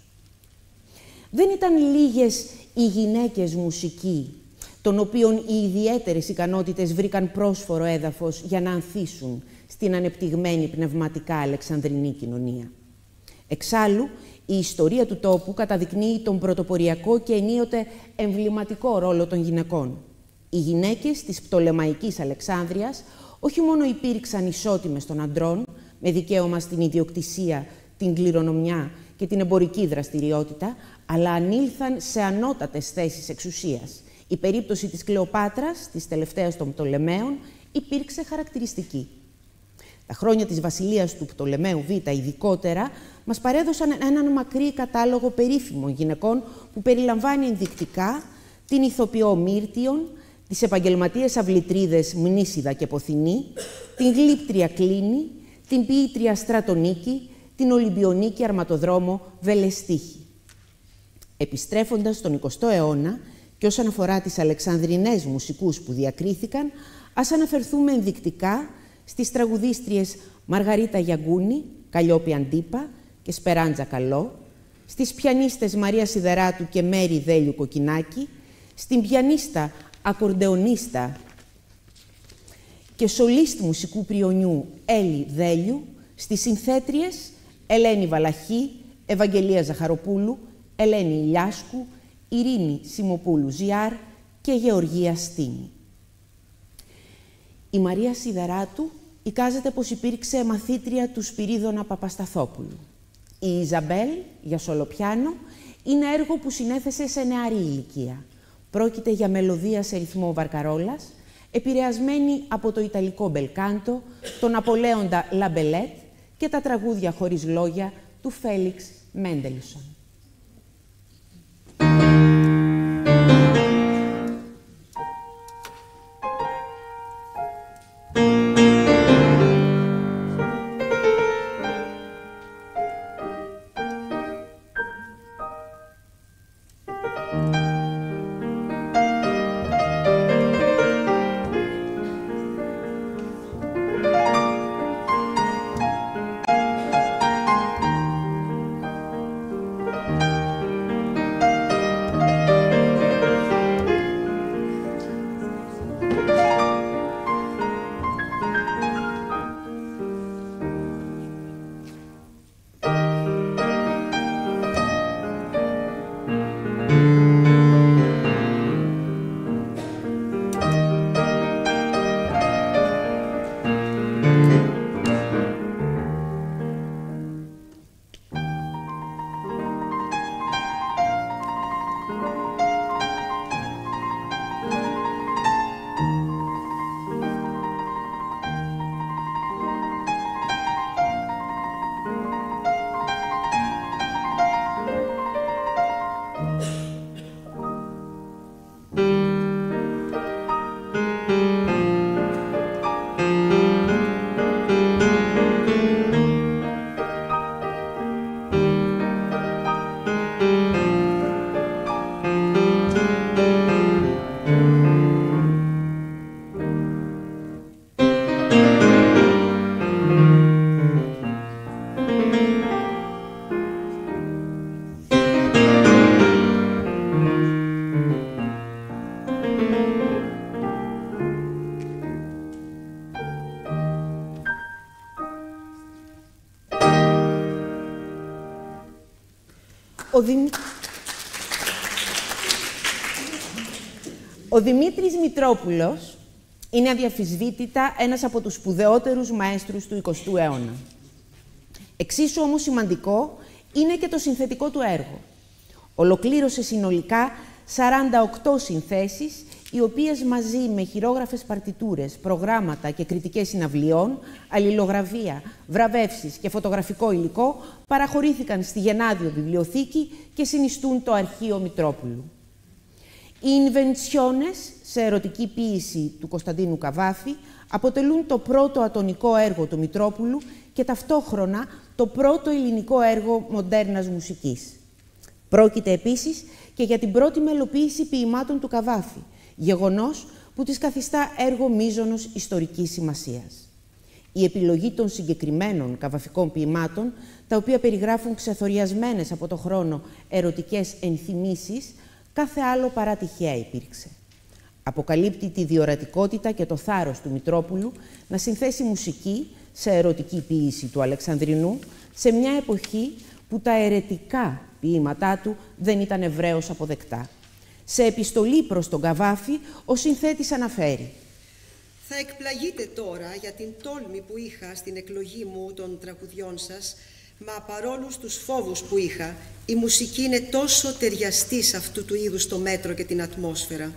Δεν ήταν λίγες οι γυναίκες μουσικοί, των οποίων οι ιδιαίτερες ικανότητες βρήκαν πρόσφορο έδαφος για να ανθίσουν στην ανεπτυγμένη πνευματικά αλεξανδρινή κοινωνία. Εξάλλου, η ιστορία του τόπου καταδεικνύει τον πρωτοποριακό και ενίοτε εμβληματικό ρόλο των γυναικών. Οι γυναίκες της Πτολεμαϊκής Αλεξάνδρειας όχι μόνο υπήρξαν ισότιμες των αντρών, με δικαίωμα στην ιδιοκτησία, την κληρονομιά και την εμπορική δραστηριότητα, αλλά ανήλθαν σε ανώτατες θέσεις εξουσίας. Η περίπτωση της Κλεοπάτρας, της τελευταίας των Πτολεμαίων, υπήρξε χαρακτηριστική. Τα χρόνια της βασιλείας του Πτολεμαίου Β, ειδικότερα, μας παρέδωσαν έναν μακρύ κατάλογο περίφημων γυναικών που περιλαμβάνει ενδεικτικά την ηθοποιό Μύρτιον, τις επαγγελματίες αυλητρίδες Μνήσιδα και Ποθηνή, την γλύπτρια Κλίνη, την ποιήτρια Στρατονίκη, την Ολυμπιονίκη αρματοδρόμο Βελεστίχη. Επιστρέφοντας στον εικοστό αιώνα και όσον αφορά τις αλεξανδρινές μουσικούς που διακρίθηκαν, ας αναφερθούμε ενδεικτικά στις τραγουδίστριες Μαργαρίτα Γιαγκούνη, Καλλιόπη Αντίπα και Σπεράντζα Καλό, στις πιανίστες Μαρία Σιδεράτου και Μέρη Δέλιου Κοκκινάκη, στην πιανίστα, ακορντεονίστα και σολίστ μουσικού πριονιού Έλλη Δέλιου, στις συνθέτριες Ελένη Βαλαχή, Ευαγγελία Ζαχαροπούλου, Ελένη Ηλιάσκου, Ειρήνη Σιμοπούλου Ζιάρ και Γεωργία Στίνη. Η Μαρία Σιδεράτου εικάζεται πως υπήρξε μαθήτρια του Σπυρίδωνα Παπασταθόπουλου. Η Ιζαμπέλ, για σολοπιάνο, είναι έργο που συνέθεσε σε νεαρή ηλικία. Πρόκειται για μελωδία σε ρυθμό βαρκαρόλας, επηρεασμένη από το ιταλικό μπελκάντο, τον Απολέοντα Λαμπελέτ και τα τραγούδια χωρίς λόγια του Φέλιξ Μέντελσον. Ο, Δημ... Ο Δημήτρης Μητρόπουλος είναι αδιαφυσβήτητα ένας από τους σπουδαιότερους μαέστρους του εικοστού αιώνα. Εξίσου όμως σημαντικό είναι και το συνθετικό του έργο. Ολοκλήρωσε συνολικά σαράντα οκτώ συνθέσεις, οι οποίες μαζί με χειρόγραφες παρτιτούρες, προγράμματα και κριτικές συναυλιών, αλληλογραφία, βραβεύσεις και φωτογραφικό υλικό παραχωρήθηκαν στη Γενάδιο Βιβλιοθήκη και συνιστούν το Αρχείο Μητρόπουλου. Οι Ινβεντσιόνες, σε ερωτική ποίηση του Κωνσταντίνου Καβάφη, αποτελούν το πρώτο ατονικό έργο του Μητρόπουλου και ταυτόχρονα το πρώτο ελληνικό έργο μοντέρνας μουσικής. Πρόκειται επίσης και για την πρώτη μελοποίηση ποιημάτων του Καβάφη, γεγονός που της καθιστά έργο μείζωνος ιστορικής σημασίας. Η επιλογή των συγκεκριμένων καβαφικών ποιημάτων, τα οποία περιγράφουν ξεθοριασμένες από το χρόνο ερωτικές ενθυμίσεις, κάθε άλλο παρά τυχαία υπήρξε. Αποκαλύπτει τη διορατικότητα και το θάρρος του Μητρόπουλου να συνθέσει μουσική σε ερωτική ποίηση του Αλεξανδρινού σε μια εποχή που τα αιρετικά ποίηματά του δεν ήταν ευρέως αποδεκτά. Σε επιστολή προς τον Καβάφη, ο συνθέτης αναφέρει: «Θα εκπλαγείτε τώρα για την τόλμη που είχα στην εκλογή μου των τραγουδιών σας, μα παρόλους τους φόβους που είχα, η μουσική είναι τόσο ταιριαστή σε αυτού του είδους το μέτρο και την ατμόσφαιρα.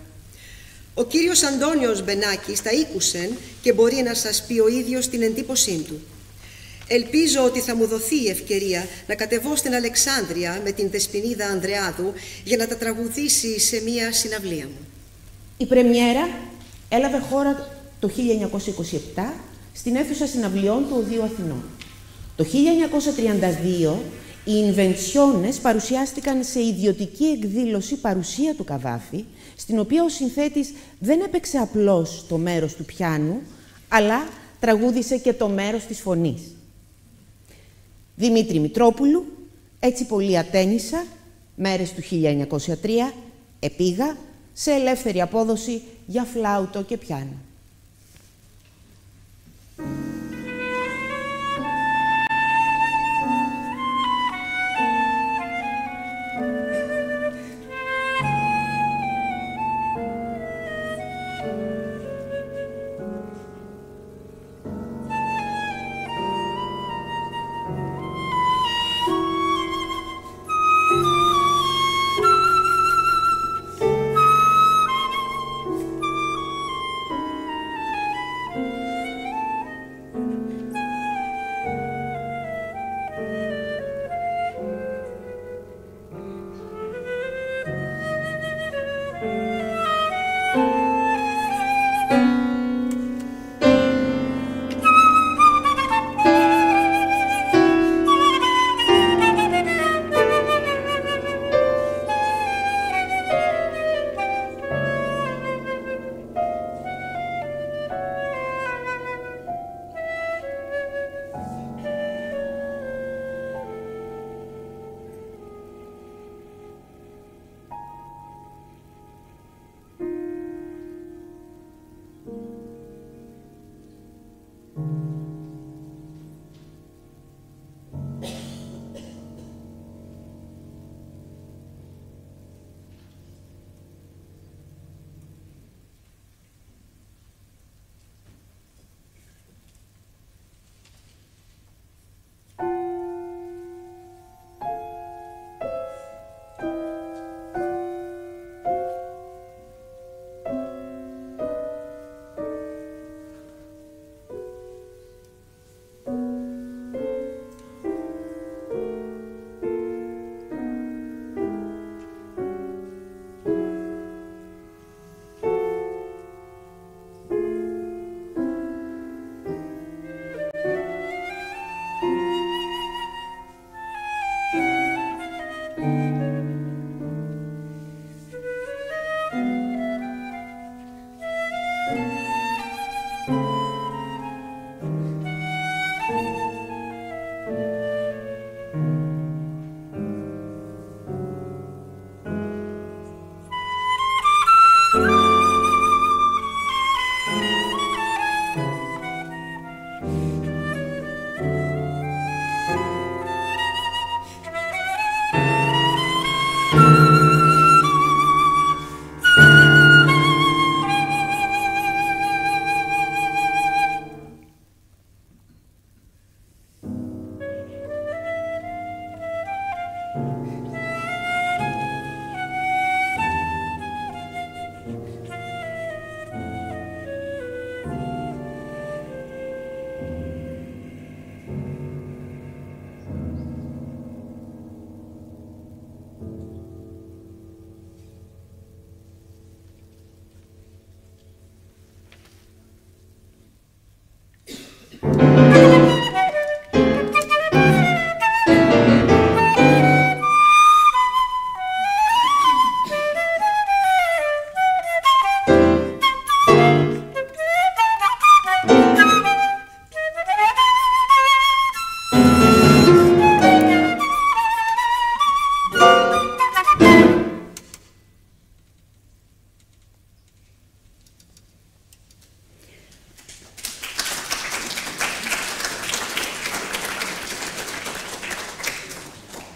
Ο κύριος Αντώνιος Μπενάκης τα ήκουσεν και μπορεί να σας πει ο ίδιος την εντύπωσή του. Ελπίζω ότι θα μου δοθεί η ευκαιρία να κατεβώ στην Αλεξάνδρεια με την Δεσποινίδα Ανδρεάδου για να τα τραγουδήσει σε μία συναυλία μου». Η πρεμιέρα έλαβε χώρα το χίλια εννιακόσια είκοσι επτά στην αίθουσα συναυλιών του Οδείου Αθηνών. Το χίλια εννιακόσια τριάντα δύο οι Ινβεντσιόνες παρουσιάστηκαν σε ιδιωτική εκδήλωση παρουσία του Καβάφη, στην οποία ο συνθέτης δεν έπαιξε απλώς το μέρος του πιάνου, αλλά τραγούδισε και το μέρος της φωνής. Δημήτρη Μητρόπουλου, «Έτσι πολύ ατένισα», μέρες του χίλια εννιακόσια τρία, «Επήγα», σε ελεύθερη απόδοση για φλάουτο και πιάνο.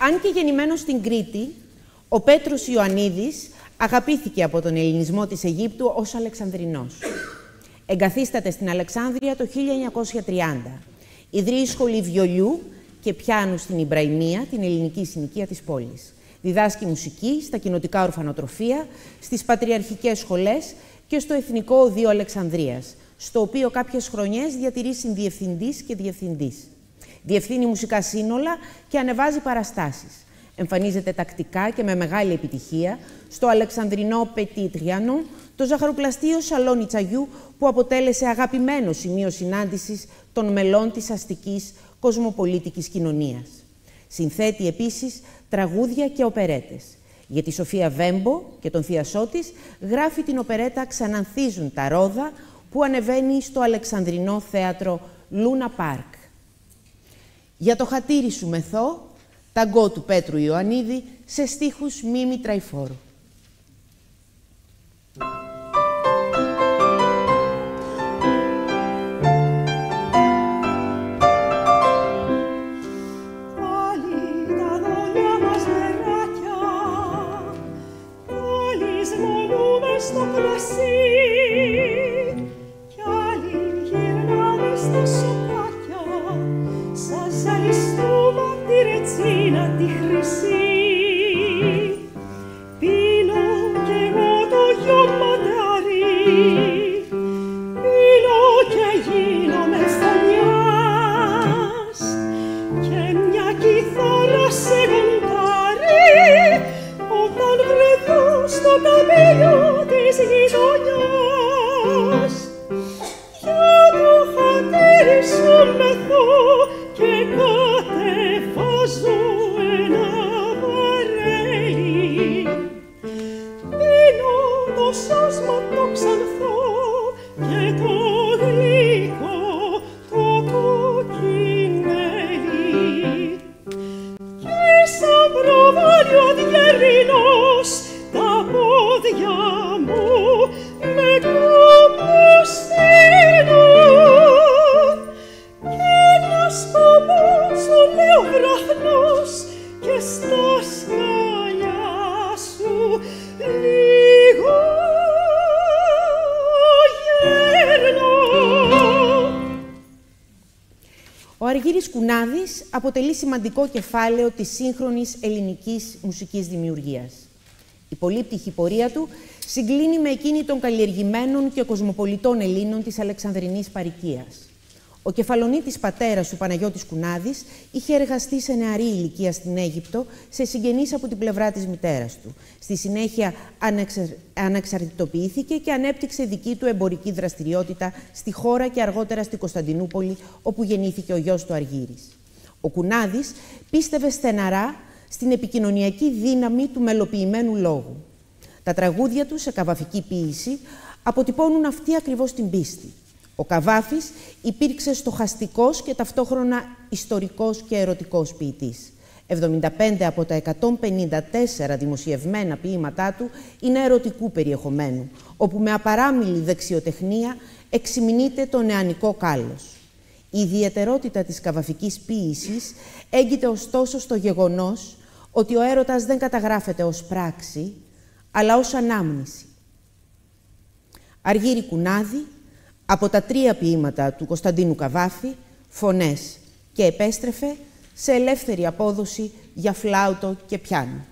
Αν και γεννημένος στην Κρήτη, ο Πέτρος Ιωαννίδης αγαπήθηκε από τον ελληνισμό της Αιγύπτου ως Αλεξανδρινός. Εγκαθίσταται στην Αλεξάνδρεια το χίλια εννιακόσια τριάντα. Ιδρύει σχολή βιολιού και πιάνου στην Ιμπραϊμία, την ελληνική συνοικία της πόλης. Διδάσκει μουσική στα κοινοτικά ορφανοτροφεία, στις πατριαρχικές σχολές και στο Εθνικό Οδείο Αλεξανδρίας, στο οποίο κάποιες χρονιές διατηρεί συνδιευθυντής και διευθυντής. Διευθύνει μουσικά σύνολα και ανεβάζει παραστάσεις. Εμφανίζεται τακτικά και με μεγάλη επιτυχία στο Αλεξανδρινό Petit Trianon, το ζαχαροπλαστείο Σαλόνι Τσαγιού, που αποτέλεσε αγαπημένο σημείο συνάντησης των μελών της αστικής κοσμοπολίτικης κοινωνίας. Συνθέτει επίσης τραγούδια και οπερέτες. Για τη Σοφία Βέμπο και τον θειασό της γράφει την οπερέτα «Ξανανθίζουν τα ρόδα», που ανεβαίνει στο Αλεξανδρινό θέατρο Λούνα Πάρκ. Για το χατήρι σου μεθώ, ταγκό του Πέτρου Ιωαννίδη, σε στίχους Μίμη Τραϊφόρου. Στο κρασί κι άλλοι γυρνάμε στα σοκάκια, σαν ζαλιστούμε απ' τη ρετσίνα τη χρυσή. Πίνω κι εγώ το γιο μαντάρι, πίνω και γίνομαι φωνιάς και μια κιθάρα σε γοντάρι όταν βρεθώ στο καμίλιο της γειτονιάς. Για το χατήρι σου μεθώ και κατεβάζω ένα βαρέλι. Πίνω το σώσμα το ξανθό και το γλυκό το κοκκινέλι. Και σαν προβάλλιο διερρινός τα πόδια μου με κομποσταίνουν και ένα σκοπό σου λέω βραχνός και στα σκαλιά σου λίγο γέρνω. Ο Αργύρης Κουνάδης αποτελεί σημαντικό κεφάλαιο της σύγχρονης ελληνικής μουσικής δημιουργίας. Η πολύπτυχη πορεία του συγκλίνει με εκείνη των καλλιεργημένων και κοσμοπολιτών Ελλήνων της Αλεξανδρινής Παροικίας. Ο κεφαλονίτης πατέρας του, Παναγιώτης Κουνάδης, είχε εργαστεί σε νεαρή ηλικία στην Αίγυπτο σε συγγενείς από την πλευρά της μητέρας του. Στη συνέχεια ανεξα... ανεξαρτητοποιήθηκε και ανέπτυξε δική του εμπορική δραστηριότητα στη χώρα και αργότερα στη Κωνσταντινούπολη, όπου γεννήθηκε ο γιος του Αργύρης. Ο Κουνάδης πίστευε στεναρά στην επικοινωνιακή δύναμη του μελοποιημένου λόγου. Τα τραγούδια του σε καβαφική ποίηση αποτυπώνουν αυτή ακριβώς την πίστη. Ο Καβάφης υπήρξε στοχαστικός και ταυτόχρονα ιστορικός και ερωτικός ποιητής. εβδομήντα πέντε από τα εκατόν πενήντα τέσσερα δημοσιευμένα ποίηματά του είναι ερωτικού περιεχομένου, όπου με απαράμιλη δεξιοτεχνία εξυμνείται το νεανικό κάλος. Η ιδιαιτερότητα της καβαφικής ποίησης έγκυται ωστόσο στο γεγονός ότι ο έρωτας δεν καταγράφεται ως πράξη, αλλά ως ανάμνηση. Αργύρη Κουνάδη, από τα τρία ποίηματα του Κωνσταντίνου Καβάφη, «Φωνές» και «Επέστρεφε», σε ελεύθερη απόδοση για φλάουτο και πιάνο.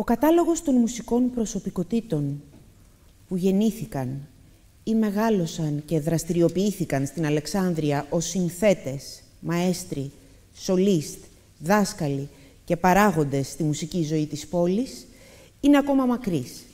Ο κατάλογος των μουσικών προσωπικότητων που γεννήθηκαν ή μεγάλωσαν και δραστηριοποιήθηκαν στην Αλεξάνδρεια ως συνθέτες, μαέστροι, σολίστ, δάσκαλοι και παράγοντες στη μουσική ζωή της πόλης, είναι ακόμα μακρύς.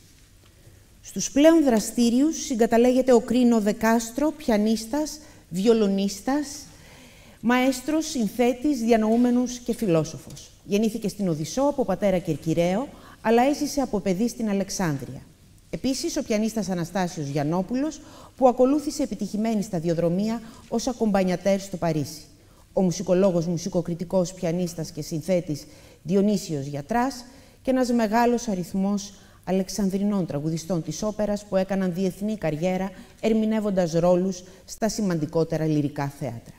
Στους πλέον δραστήριους συγκαταλέγεται ο Κρίνο Δεκάστρο, πιανίστας, βιολονίστας, μαέστρος, συνθέτης, διανοούμενος και φιλόσοφος. Γεννήθηκε στην Οδυσσό από πατέρα Κερκυραίο, αλλά έζησε από παιδί στην Αλεξάνδρεια. Επίσης, ο πιανίστας Αναστάσιος Γιαννόπουλος, που ακολούθησε επιτυχημένη σταδιοδρομία ως ακομπανιατέρ στο Παρίσι. Ο μουσικολόγος, μουσικοκριτικός, πιανίστας και συνθέτης Διονύσιος Γιατράς και ένας μεγάλος αριθμός Αλεξανδρινών τραγουδιστών της όπερας που έκαναν διεθνή καριέρα ερμηνεύοντας ρόλους στα σημαντικότερα λυρικά θέατρα.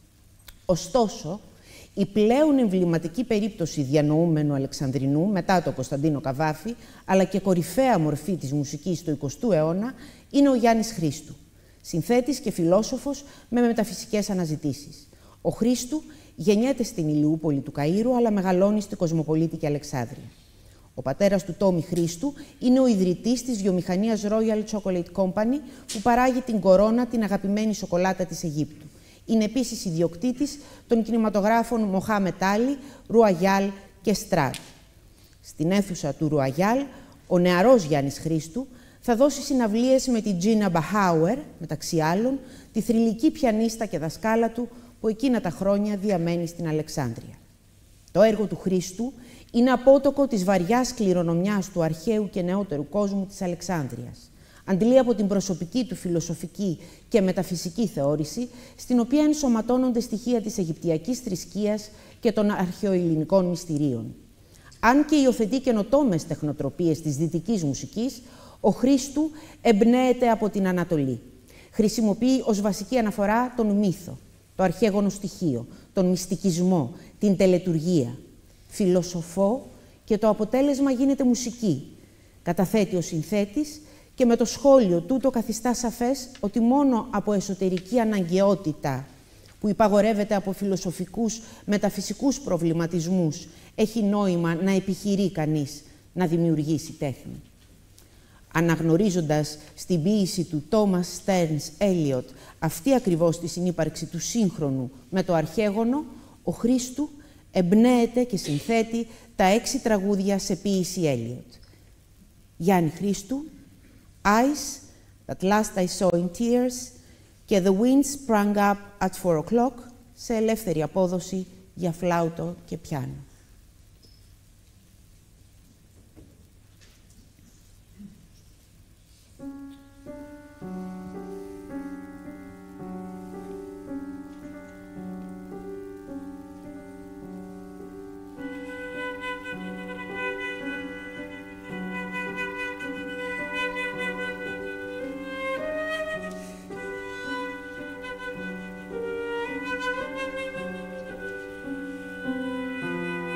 Ωστόσο, η πλέον εμβληματική περίπτωση διανοούμενου Αλεξανδρινού μετά τον Κωνσταντίνο Καβάφη, αλλά και κορυφαία μορφή της μουσικής του εικοστού αιώνα, είναι ο Γιάννης Χρήστου, συνθέτης και φιλόσοφος με μεταφυσικές αναζητήσεις. Ο Χρήστου γεννιέται στην Ηλιούπολη του Καΐρου, αλλά μεγαλώνει στην κοσμοπολίτικη Αλεξάνδρεια. Ο πατέρας του Τόμι Χρήστου είναι ο ιδρυτής της βιομηχανίας Royal Chocolate Company, που παράγει την Κορώνα, την αγαπημένη σοκολάτα της Αιγύπτου. Είναι επίσης ιδιοκτήτης των κινηματογράφων Μοχάμετ Άλι, Ρουαγιάλ και Στράτ. Στην αίθουσα του Ρουαγιάλ, ο νεαρός Γιάννης Χρήστου θα δώσει συναυλίες με την Τζίνα Μπαχάουερ, μεταξύ άλλων, τη θρυλική πιανίστα και δασκάλα του, που εκείνα τα χρόνια διαμένει στην Αλεξάνδρεια. Το έργο του Χρήστου είναι απότοκο της βαριάς κληρονομιάς του αρχαίου και νεότερου κόσμου της Αλεξάνδρειας. Αντλεί από την προσωπική του φιλοσοφική και μεταφυσική θεώρηση, στην οποία ενσωματώνονται στοιχεία της Αιγυπτιακής θρησκείας και των αρχαιοελληνικών μυστηρίων. Αν και υιοθετεί καινοτόμες τεχνοτροπίες της δυτικής μουσικής, ο Χρήστου εμπνέεται από την Ανατολή. Χρησιμοποιεί ως βασική αναφορά τον μύθο, το αρχαίγωνο στοιχείο, τον μυστικισμό, την τελετουργία. Φιλοσοφώ και το αποτέλεσμα γίνεται μουσική. Καταθέτει ο συνθέτης και με το σχόλιο του το καθιστά σαφές ότι μόνο από εσωτερική αναγκαιότητα που υπαγορεύεται από φιλοσοφικούς, μεταφυσικούς προβληματισμούς έχει νόημα να επιχειρεί κανείς να δημιουργήσει τέχνη. Αναγνωρίζοντας στην ποίηση του Τόμας Στέρνς Έλιοτ αυτή ακριβώς τη συνύπαρξη του σύγχρονου με το αρχαίγωνο, ο Χρήστου εμπνέεται και συνθέτει τα έξι τραγούδια σε ποίηση Έλιοτ. Γιάννη Χρήστου, Eyes, That Last I Saw in Tears και The Wind Sprang Up at Four O'Clock σε ελεύθερη απόδοση για φλάουτο και πιάνο. Thank you.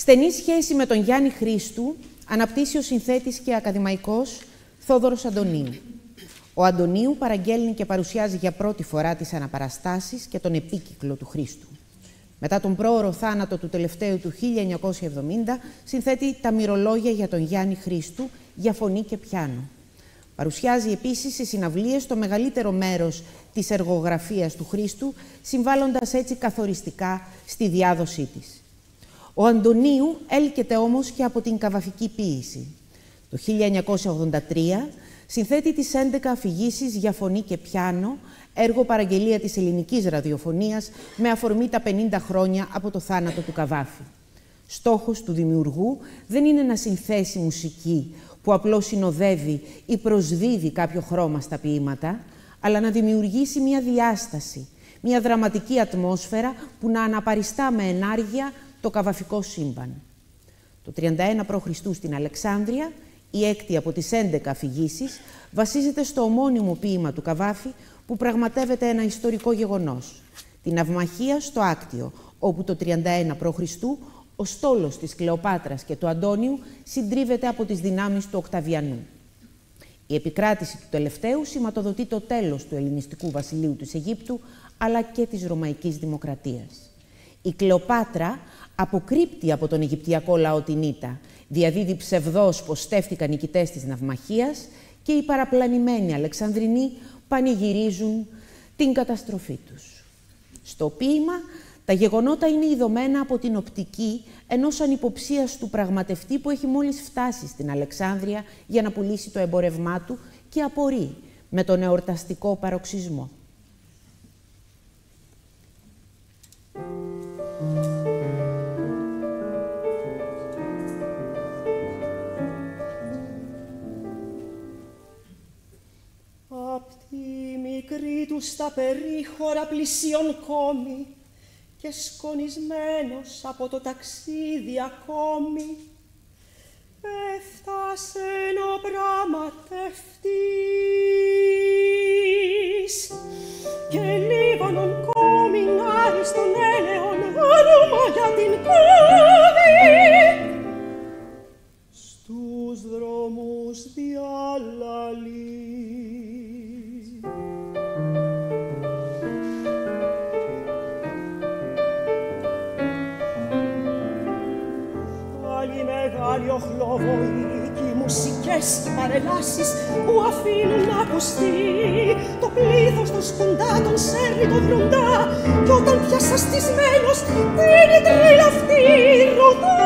Στενή σχέση με τον Γιάννη Χρήστου αναπτύσσει ο συνθέτης και ακαδημαϊκός Θόδωρος Αντωνίου. Ο Αντωνίου παραγγέλνει και παρουσιάζει για πρώτη φορά τις αναπαραστάσεις και τον επίκυκλο του Χρήστου. Μετά τον πρόωρο θάνατο του τελευταίου του χίλια εννιακόσια εβδομήντα, συνθέτει τα μυρολόγια για τον Γιάννη Χρήστου για φωνή και πιάνο. Παρουσιάζει επίσης σε συναυλίες το μεγαλύτερο μέρος της εργογραφίας του Χρήστου, συμβάλλοντας έτσι καθοριστικά στη διάδοσή της. Ο Αντωνίου έλκεται όμως και από την καβαφική ποίηση. Το χίλια εννιακόσια ογδόντα τρία συνθέτει τις έντεκα αφηγήσεις για φωνή και πιάνο, έργο παραγγελία της ελληνικής ραδιοφωνίας, με αφορμή τα πενήντα χρόνια από το θάνατο του Καβάφη. Στόχος του δημιουργού δεν είναι να συνθέσει μουσική που απλώς συνοδεύει ή προσδίδει κάποιο χρώμα στα ποίηματα, αλλά να δημιουργήσει μια διάσταση, μια δραματική ατμόσφαιρα που να αναπαριστά με ενάργεια το καβαφικό σύμπαν. Το τριάντα ένα προ Χριστού στην Αλεξάνδρεια, η έκτη από τις έντεκα αφηγήσεις, βασίζεται στο ομώνυμο ποίημα του Καβάφη που πραγματεύεται ένα ιστορικό γεγονός. Την ναυμαχία στο Άκτιο, όπου το τριάντα ένα προ Χριστού ο στόλος της Κλεοπάτρας και του Αντώνιου συντρίβεται από τις δυνάμεις του Οκταβιανού. Η επικράτηση του τελευταίου σηματοδοτεί το τέλος του ελληνιστικού βασιλείου της Αιγύπτου, αλλά και της Ρωμαϊκής Δημοκρατίας. Η Κλεοπάτρα αποκρύπτει από τον Αιγυπτιακό λαό την ήττα, διαδίδει ψευδώς πως στέφθηκαν νικητές της ναυμαχίας και οι παραπλανημένοι Αλεξανδρινοί πανηγυρίζουν την καταστροφή τους. Στο ποίημα, τα γεγονότα είναι ειδωμένα από την οπτική ενός ανυποψίαστου πραγματευτή που έχει μόλις φτάσει στην Αλεξάνδρεια για να πουλήσει το εμπορευμά του και απορεί με τον εορταστικό παροξισμό. Απ' τη μικρή του στα περίχωρα πλησίον κόμη και σκονισμένος από το ταξίδι ακόμη, έφτασε ο πραγματευτής και Λίβανον κόμιν άριστον έλεον άρωμα για την κόμη στους δρόμους διάλαλη. Μεγάλοι οχλοβοϊκοί μουσικές και παρελάσεις που αφήνουν να ακουστεί το πλήθος των σκουντάτων σέρνει το βροντά κι όταν πια σαστισμένος την τρίλα αυτή ρωτά.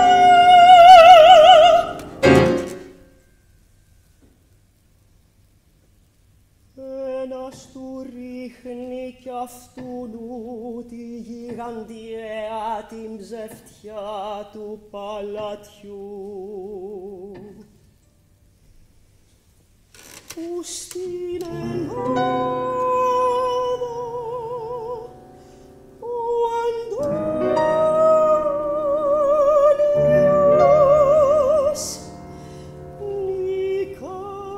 Ένας του ρίχνει κι αυτούνου τη γιγαντιαία την ψευτιά του παλατιού που στην Ελλάδα ο Αντώνιος νικά.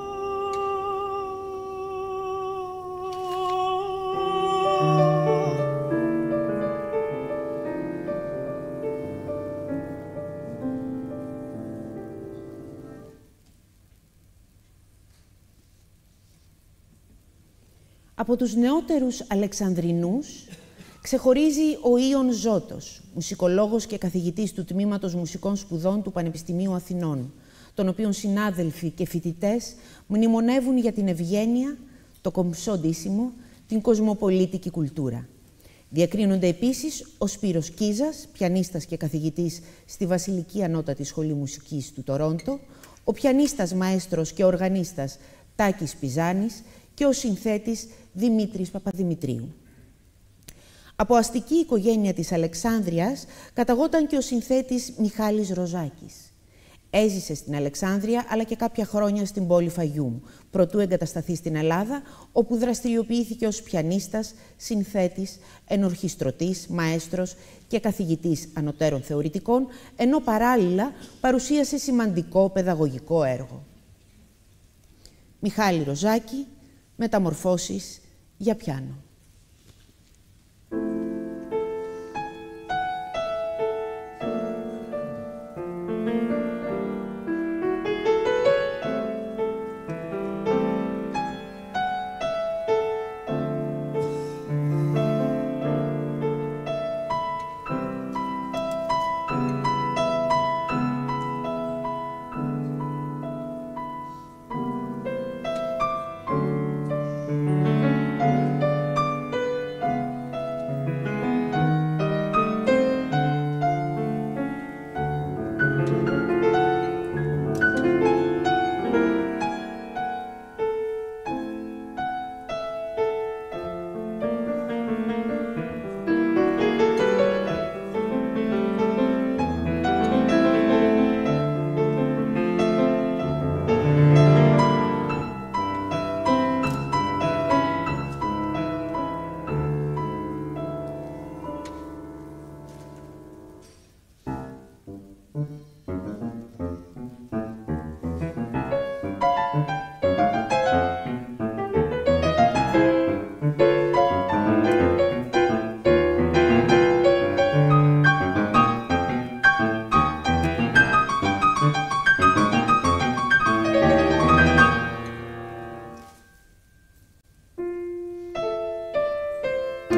Από τους νεότερους Αλεξανδρινούς ξεχωρίζει ο Ιων Ζώτος, μουσικολόγος και καθηγητής του Τμήματος Μουσικών Σπουδών του Πανεπιστημίου Αθηνών, τον οποίον συνάδελφοι και φοιτητές μνημονεύουν για την ευγένεια, το κομψό ντύσιμο, την κοσμοπολίτικη κουλτούρα. Διακρίνονται επίσης ο Σπύρος Κίζας, πιανίστας και καθηγητής στη Βασιλική Ανώτατη Σχολή Μουσικής του Τορόντο, ο πιανίστας, μαέστρος και οργανίστας Τάκης Πιζάνης και ο συνθέτης Δημήτρης Παπαδημητρίου. Από αστική οικογένεια της Αλεξάνδρειας καταγόταν και ο συνθέτης Μιχάλης Ροζάκης. Έζησε στην Αλεξάνδρεια αλλά και κάποια χρόνια στην πόλη Φαγιούμ, προτού εγκατασταθεί στην Ελλάδα, όπου δραστηριοποιήθηκε ως πιανίστας, συνθέτης, ενορχιστρωτής, μαέστρος και καθηγητής ανωτέρων θεωρητικών, ενώ παράλληλα παρουσίασε σημαντικό παιδαγωγικό έργο. Μιχάλη Ροζάκη, Μεταμορφώσεις για πιάνο.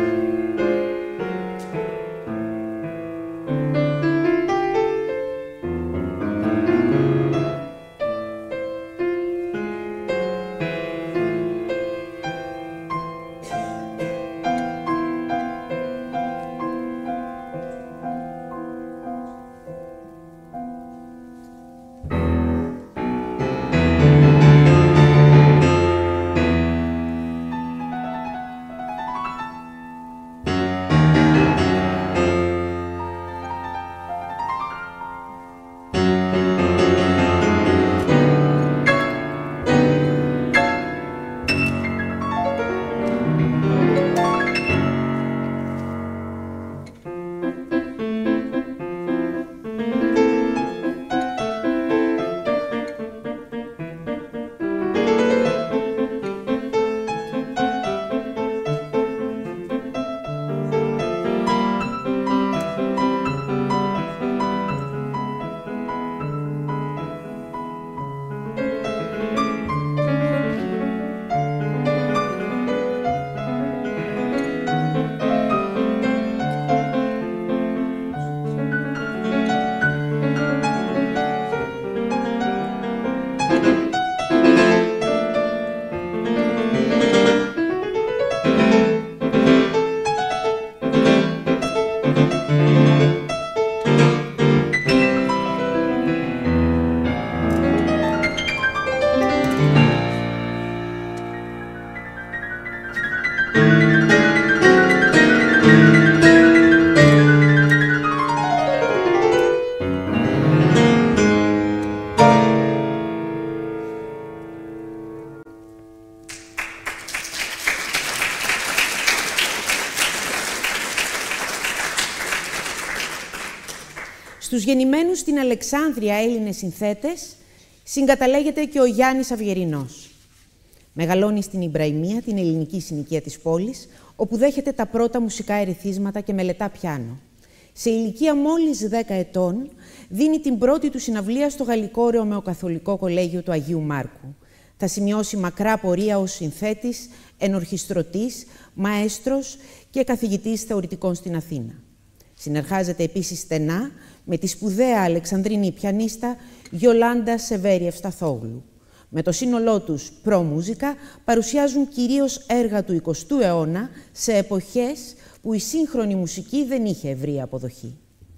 Στους γεννημένους στην Αλεξάνδρεια Έλληνες συνθέτες συγκαταλέγεται και ο Γιάννης Αυγερινός. Μεγαλώνει στην Ιμπραϊμία, την ελληνική συνοικία της πόλης, όπου δέχεται τα πρώτα μουσικά ερεθίσματα και μελετά πιάνο. Σε ηλικία μόλις δέκα ετών, δίνει την πρώτη του συναυλία στο Γαλλικό Ρωμαιοκαθολικό Κολέγιο του Αγίου Μάρκου. Θα σημειώσει μακρά πορεία ως συνθέτης, ενορχιστρωτής, μαέστρος και καθηγητής θεωρητικών στην Αθήνα. Συνεργάζεται επίσης στενά με τη σπουδαία Αλεξανδρινή πιανίστα Γιολάντα Σεβέρη Ευσταθόγλου. Με το σύνολό τους προ-μούζικα παρουσιάζουν κυρίως έργα του εικοστού αιώνα σε εποχές που η σύγχρονη μουσική δεν είχε ευρεία αποδοχή.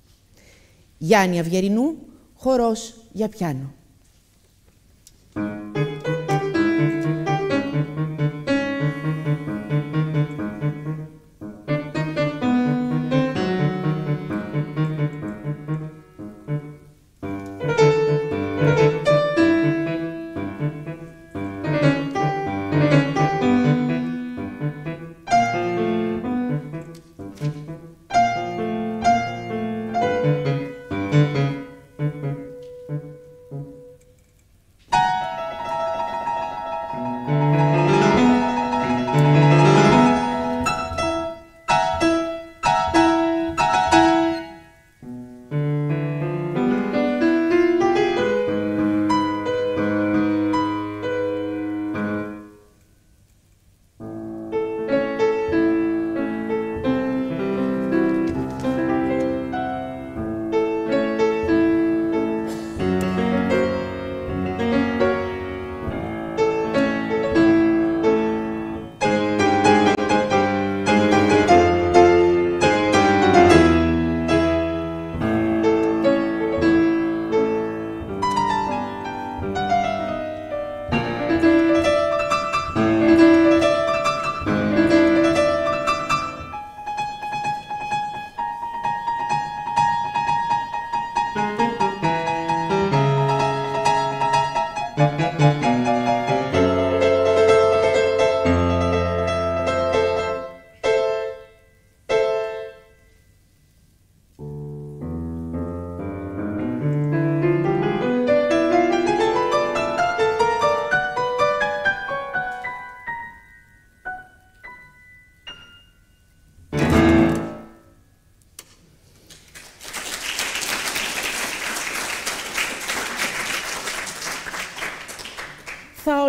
Γιάννη Αυγερινού, χορός για πιάνο.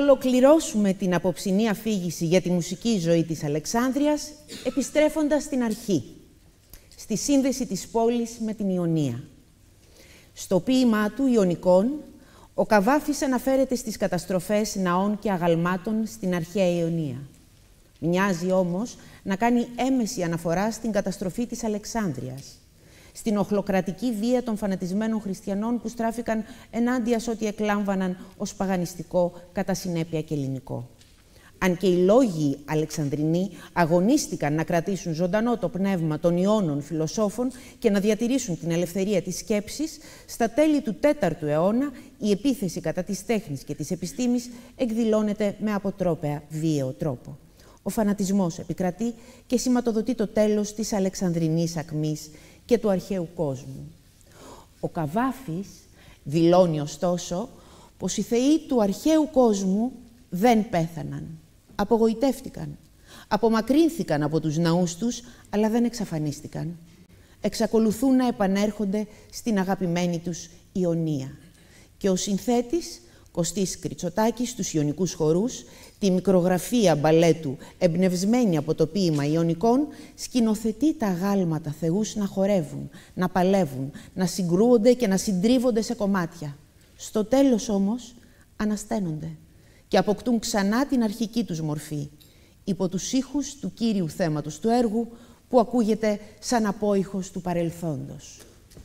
ολοκληρώσουμε την απόψινή αφήγηση για τη μουσική ζωή της Αλεξάνδρειας, επιστρέφοντας στην αρχή, στη σύνδεση της πόλης με την Ιωνία. Στο ποίημά του «Ιωνικών», ο Καβάφης αναφέρεται στις καταστροφές ναών και αγαλμάτων στην αρχαία Ιωνία. Μοιάζει όμως να κάνει έμεση αναφορά στην καταστροφή της Αλεξάνδρειας, στην οχλοκρατική βία των φανατισμένων χριστιανών που στράφηκαν ενάντια σε ό,τι εκλάμβαναν ως παγανιστικό, κατά συνέπεια και ελληνικό. Αν και οι λόγοι Αλεξανδρινοί αγωνίστηκαν να κρατήσουν ζωντανό το πνεύμα των Ιώνων φιλοσόφων και να διατηρήσουν την ελευθερία της σκέψης, στα τέλη του τέταρτου αιώνα η επίθεση κατά της τέχνης και της επιστήμης εκδηλώνεται με αποτρόπαια βίαιο τρόπο. Ο φανατισμός επικρατεί και σηματοδοτεί το τέλος της Αλεξανδρινής ακμής και του αρχαίου κόσμου. Ο Καβάφης δηλώνει ωστόσο πως οι θεοί του αρχαίου κόσμου δεν πέθαναν, απογοητεύτηκαν, απομακρύνθηκαν από τους ναούς τους, αλλά δεν εξαφανίστηκαν. Εξακολουθούν να επανέρχονται στην αγαπημένη τους Ιωνία. Και ο συνθέτης Κωστής Κριτσοτάκης στους Ιωνικούς χορούς, τη μικρογραφία μπαλέτου εμπνευσμένη από το ποίημα Ιωνικών, σκηνοθετεί τα αγάλματα θεούς να χορεύουν, να παλεύουν, να συγκρούονται και να συντρίβονται σε κομμάτια. Στο τέλος όμως ανασταίνονται και αποκτούν ξανά την αρχική τους μορφή, υπό τους ήχους του κύριου θέματος του έργου, που ακούγεται σαν απόϊχος του παρελθόντος.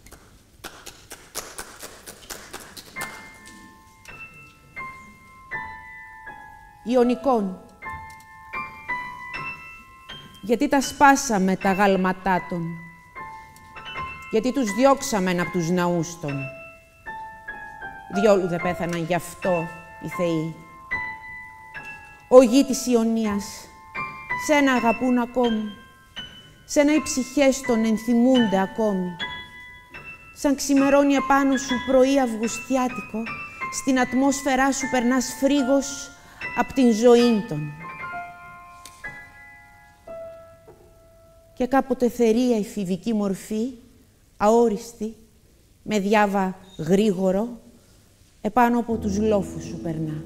Ιωνικών. Γιατί τα σπάσαμε τα γάλματά των, γιατί τους διώξαμε από τους ναούς των. Διόλου δεν πέθαναν γι' αυτό οι θεοί. Ο γη της Ιωνίας, σένα αγαπούν ακόμη, σένα οι ψυχές των ενθυμούνται ακόμη. Σαν ξημερώνει επάνω σου πρωί αυγουστιάτικο, στην ατμόσφαιρά σου περνάς φρίγος απ' την ζωή των. Και κάποτε θερία η φηβική μορφή, αόριστη, με διάβα γρήγορο, επάνω από τους λόφους σου περνά.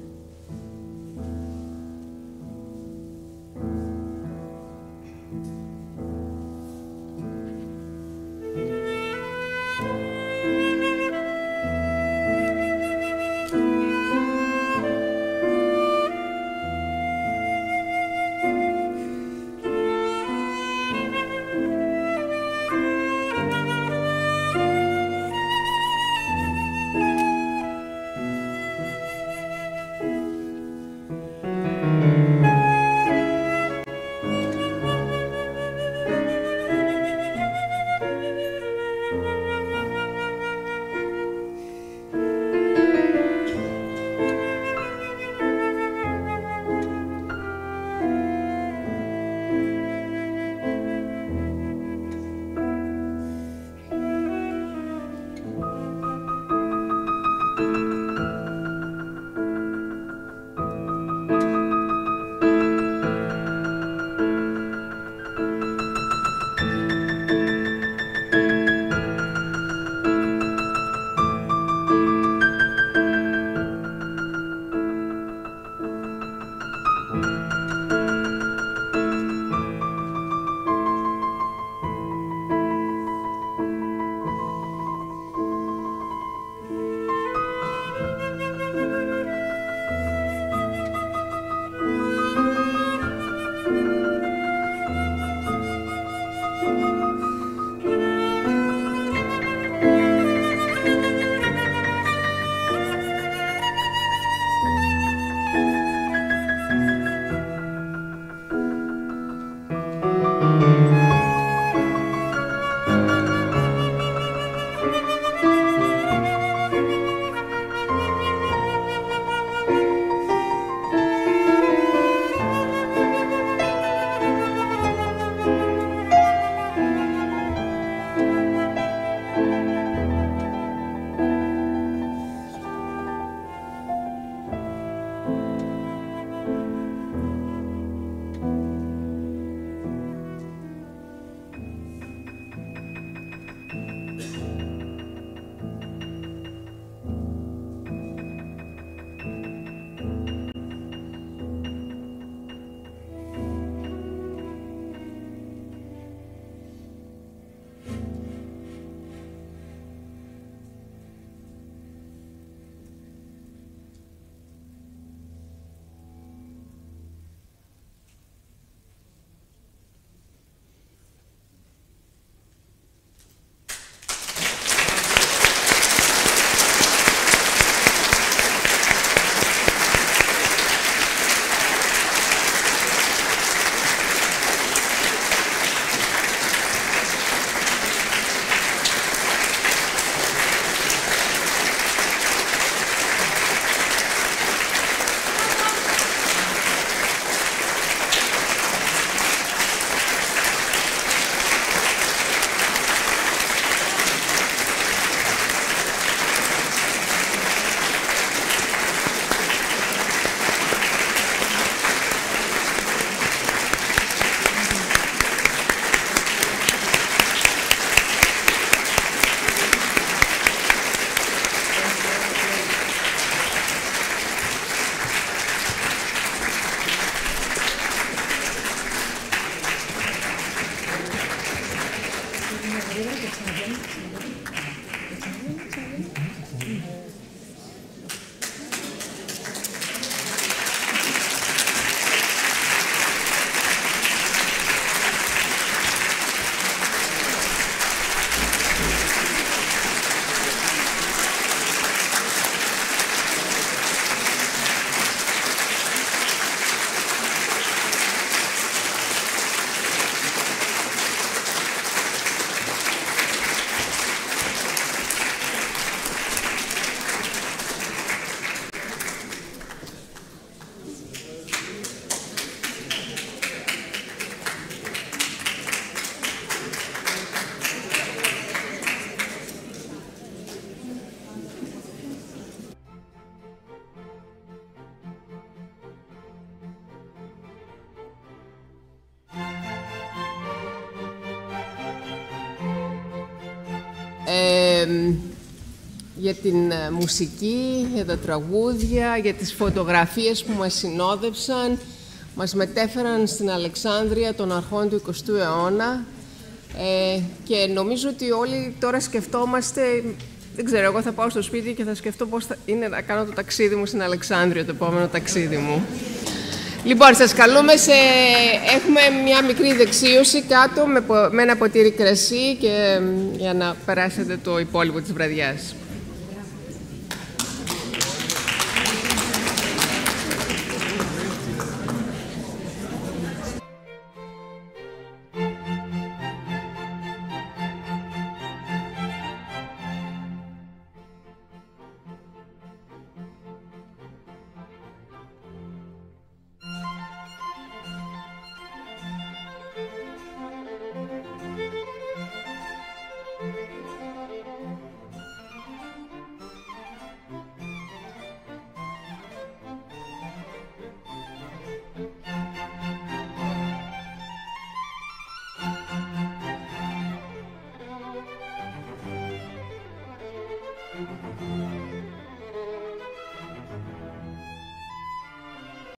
Ε, για την μουσική, για τα τραγούδια, για τις φωτογραφίες που μας συνόδευσαν, μας μετέφεραν στην Αλεξάνδρεια των αρχών του εικοστού αιώνα ε, και νομίζω ότι όλοι τώρα σκεφτόμαστε, δεν ξέρω, εγώ θα πάω στο σπίτι και θα σκεφτώ πώς θα είναι να κάνω το ταξίδι μου στην Αλεξάνδρεια, το επόμενο ταξίδι μου. Λοιπόν, σας καλούμε σε... Έχουμε μια μικρή δεξίωση κάτω με, με ένα ποτήρι κρασί και για να περάσετε το υπόλοιπο της βραδιάς. Thank you.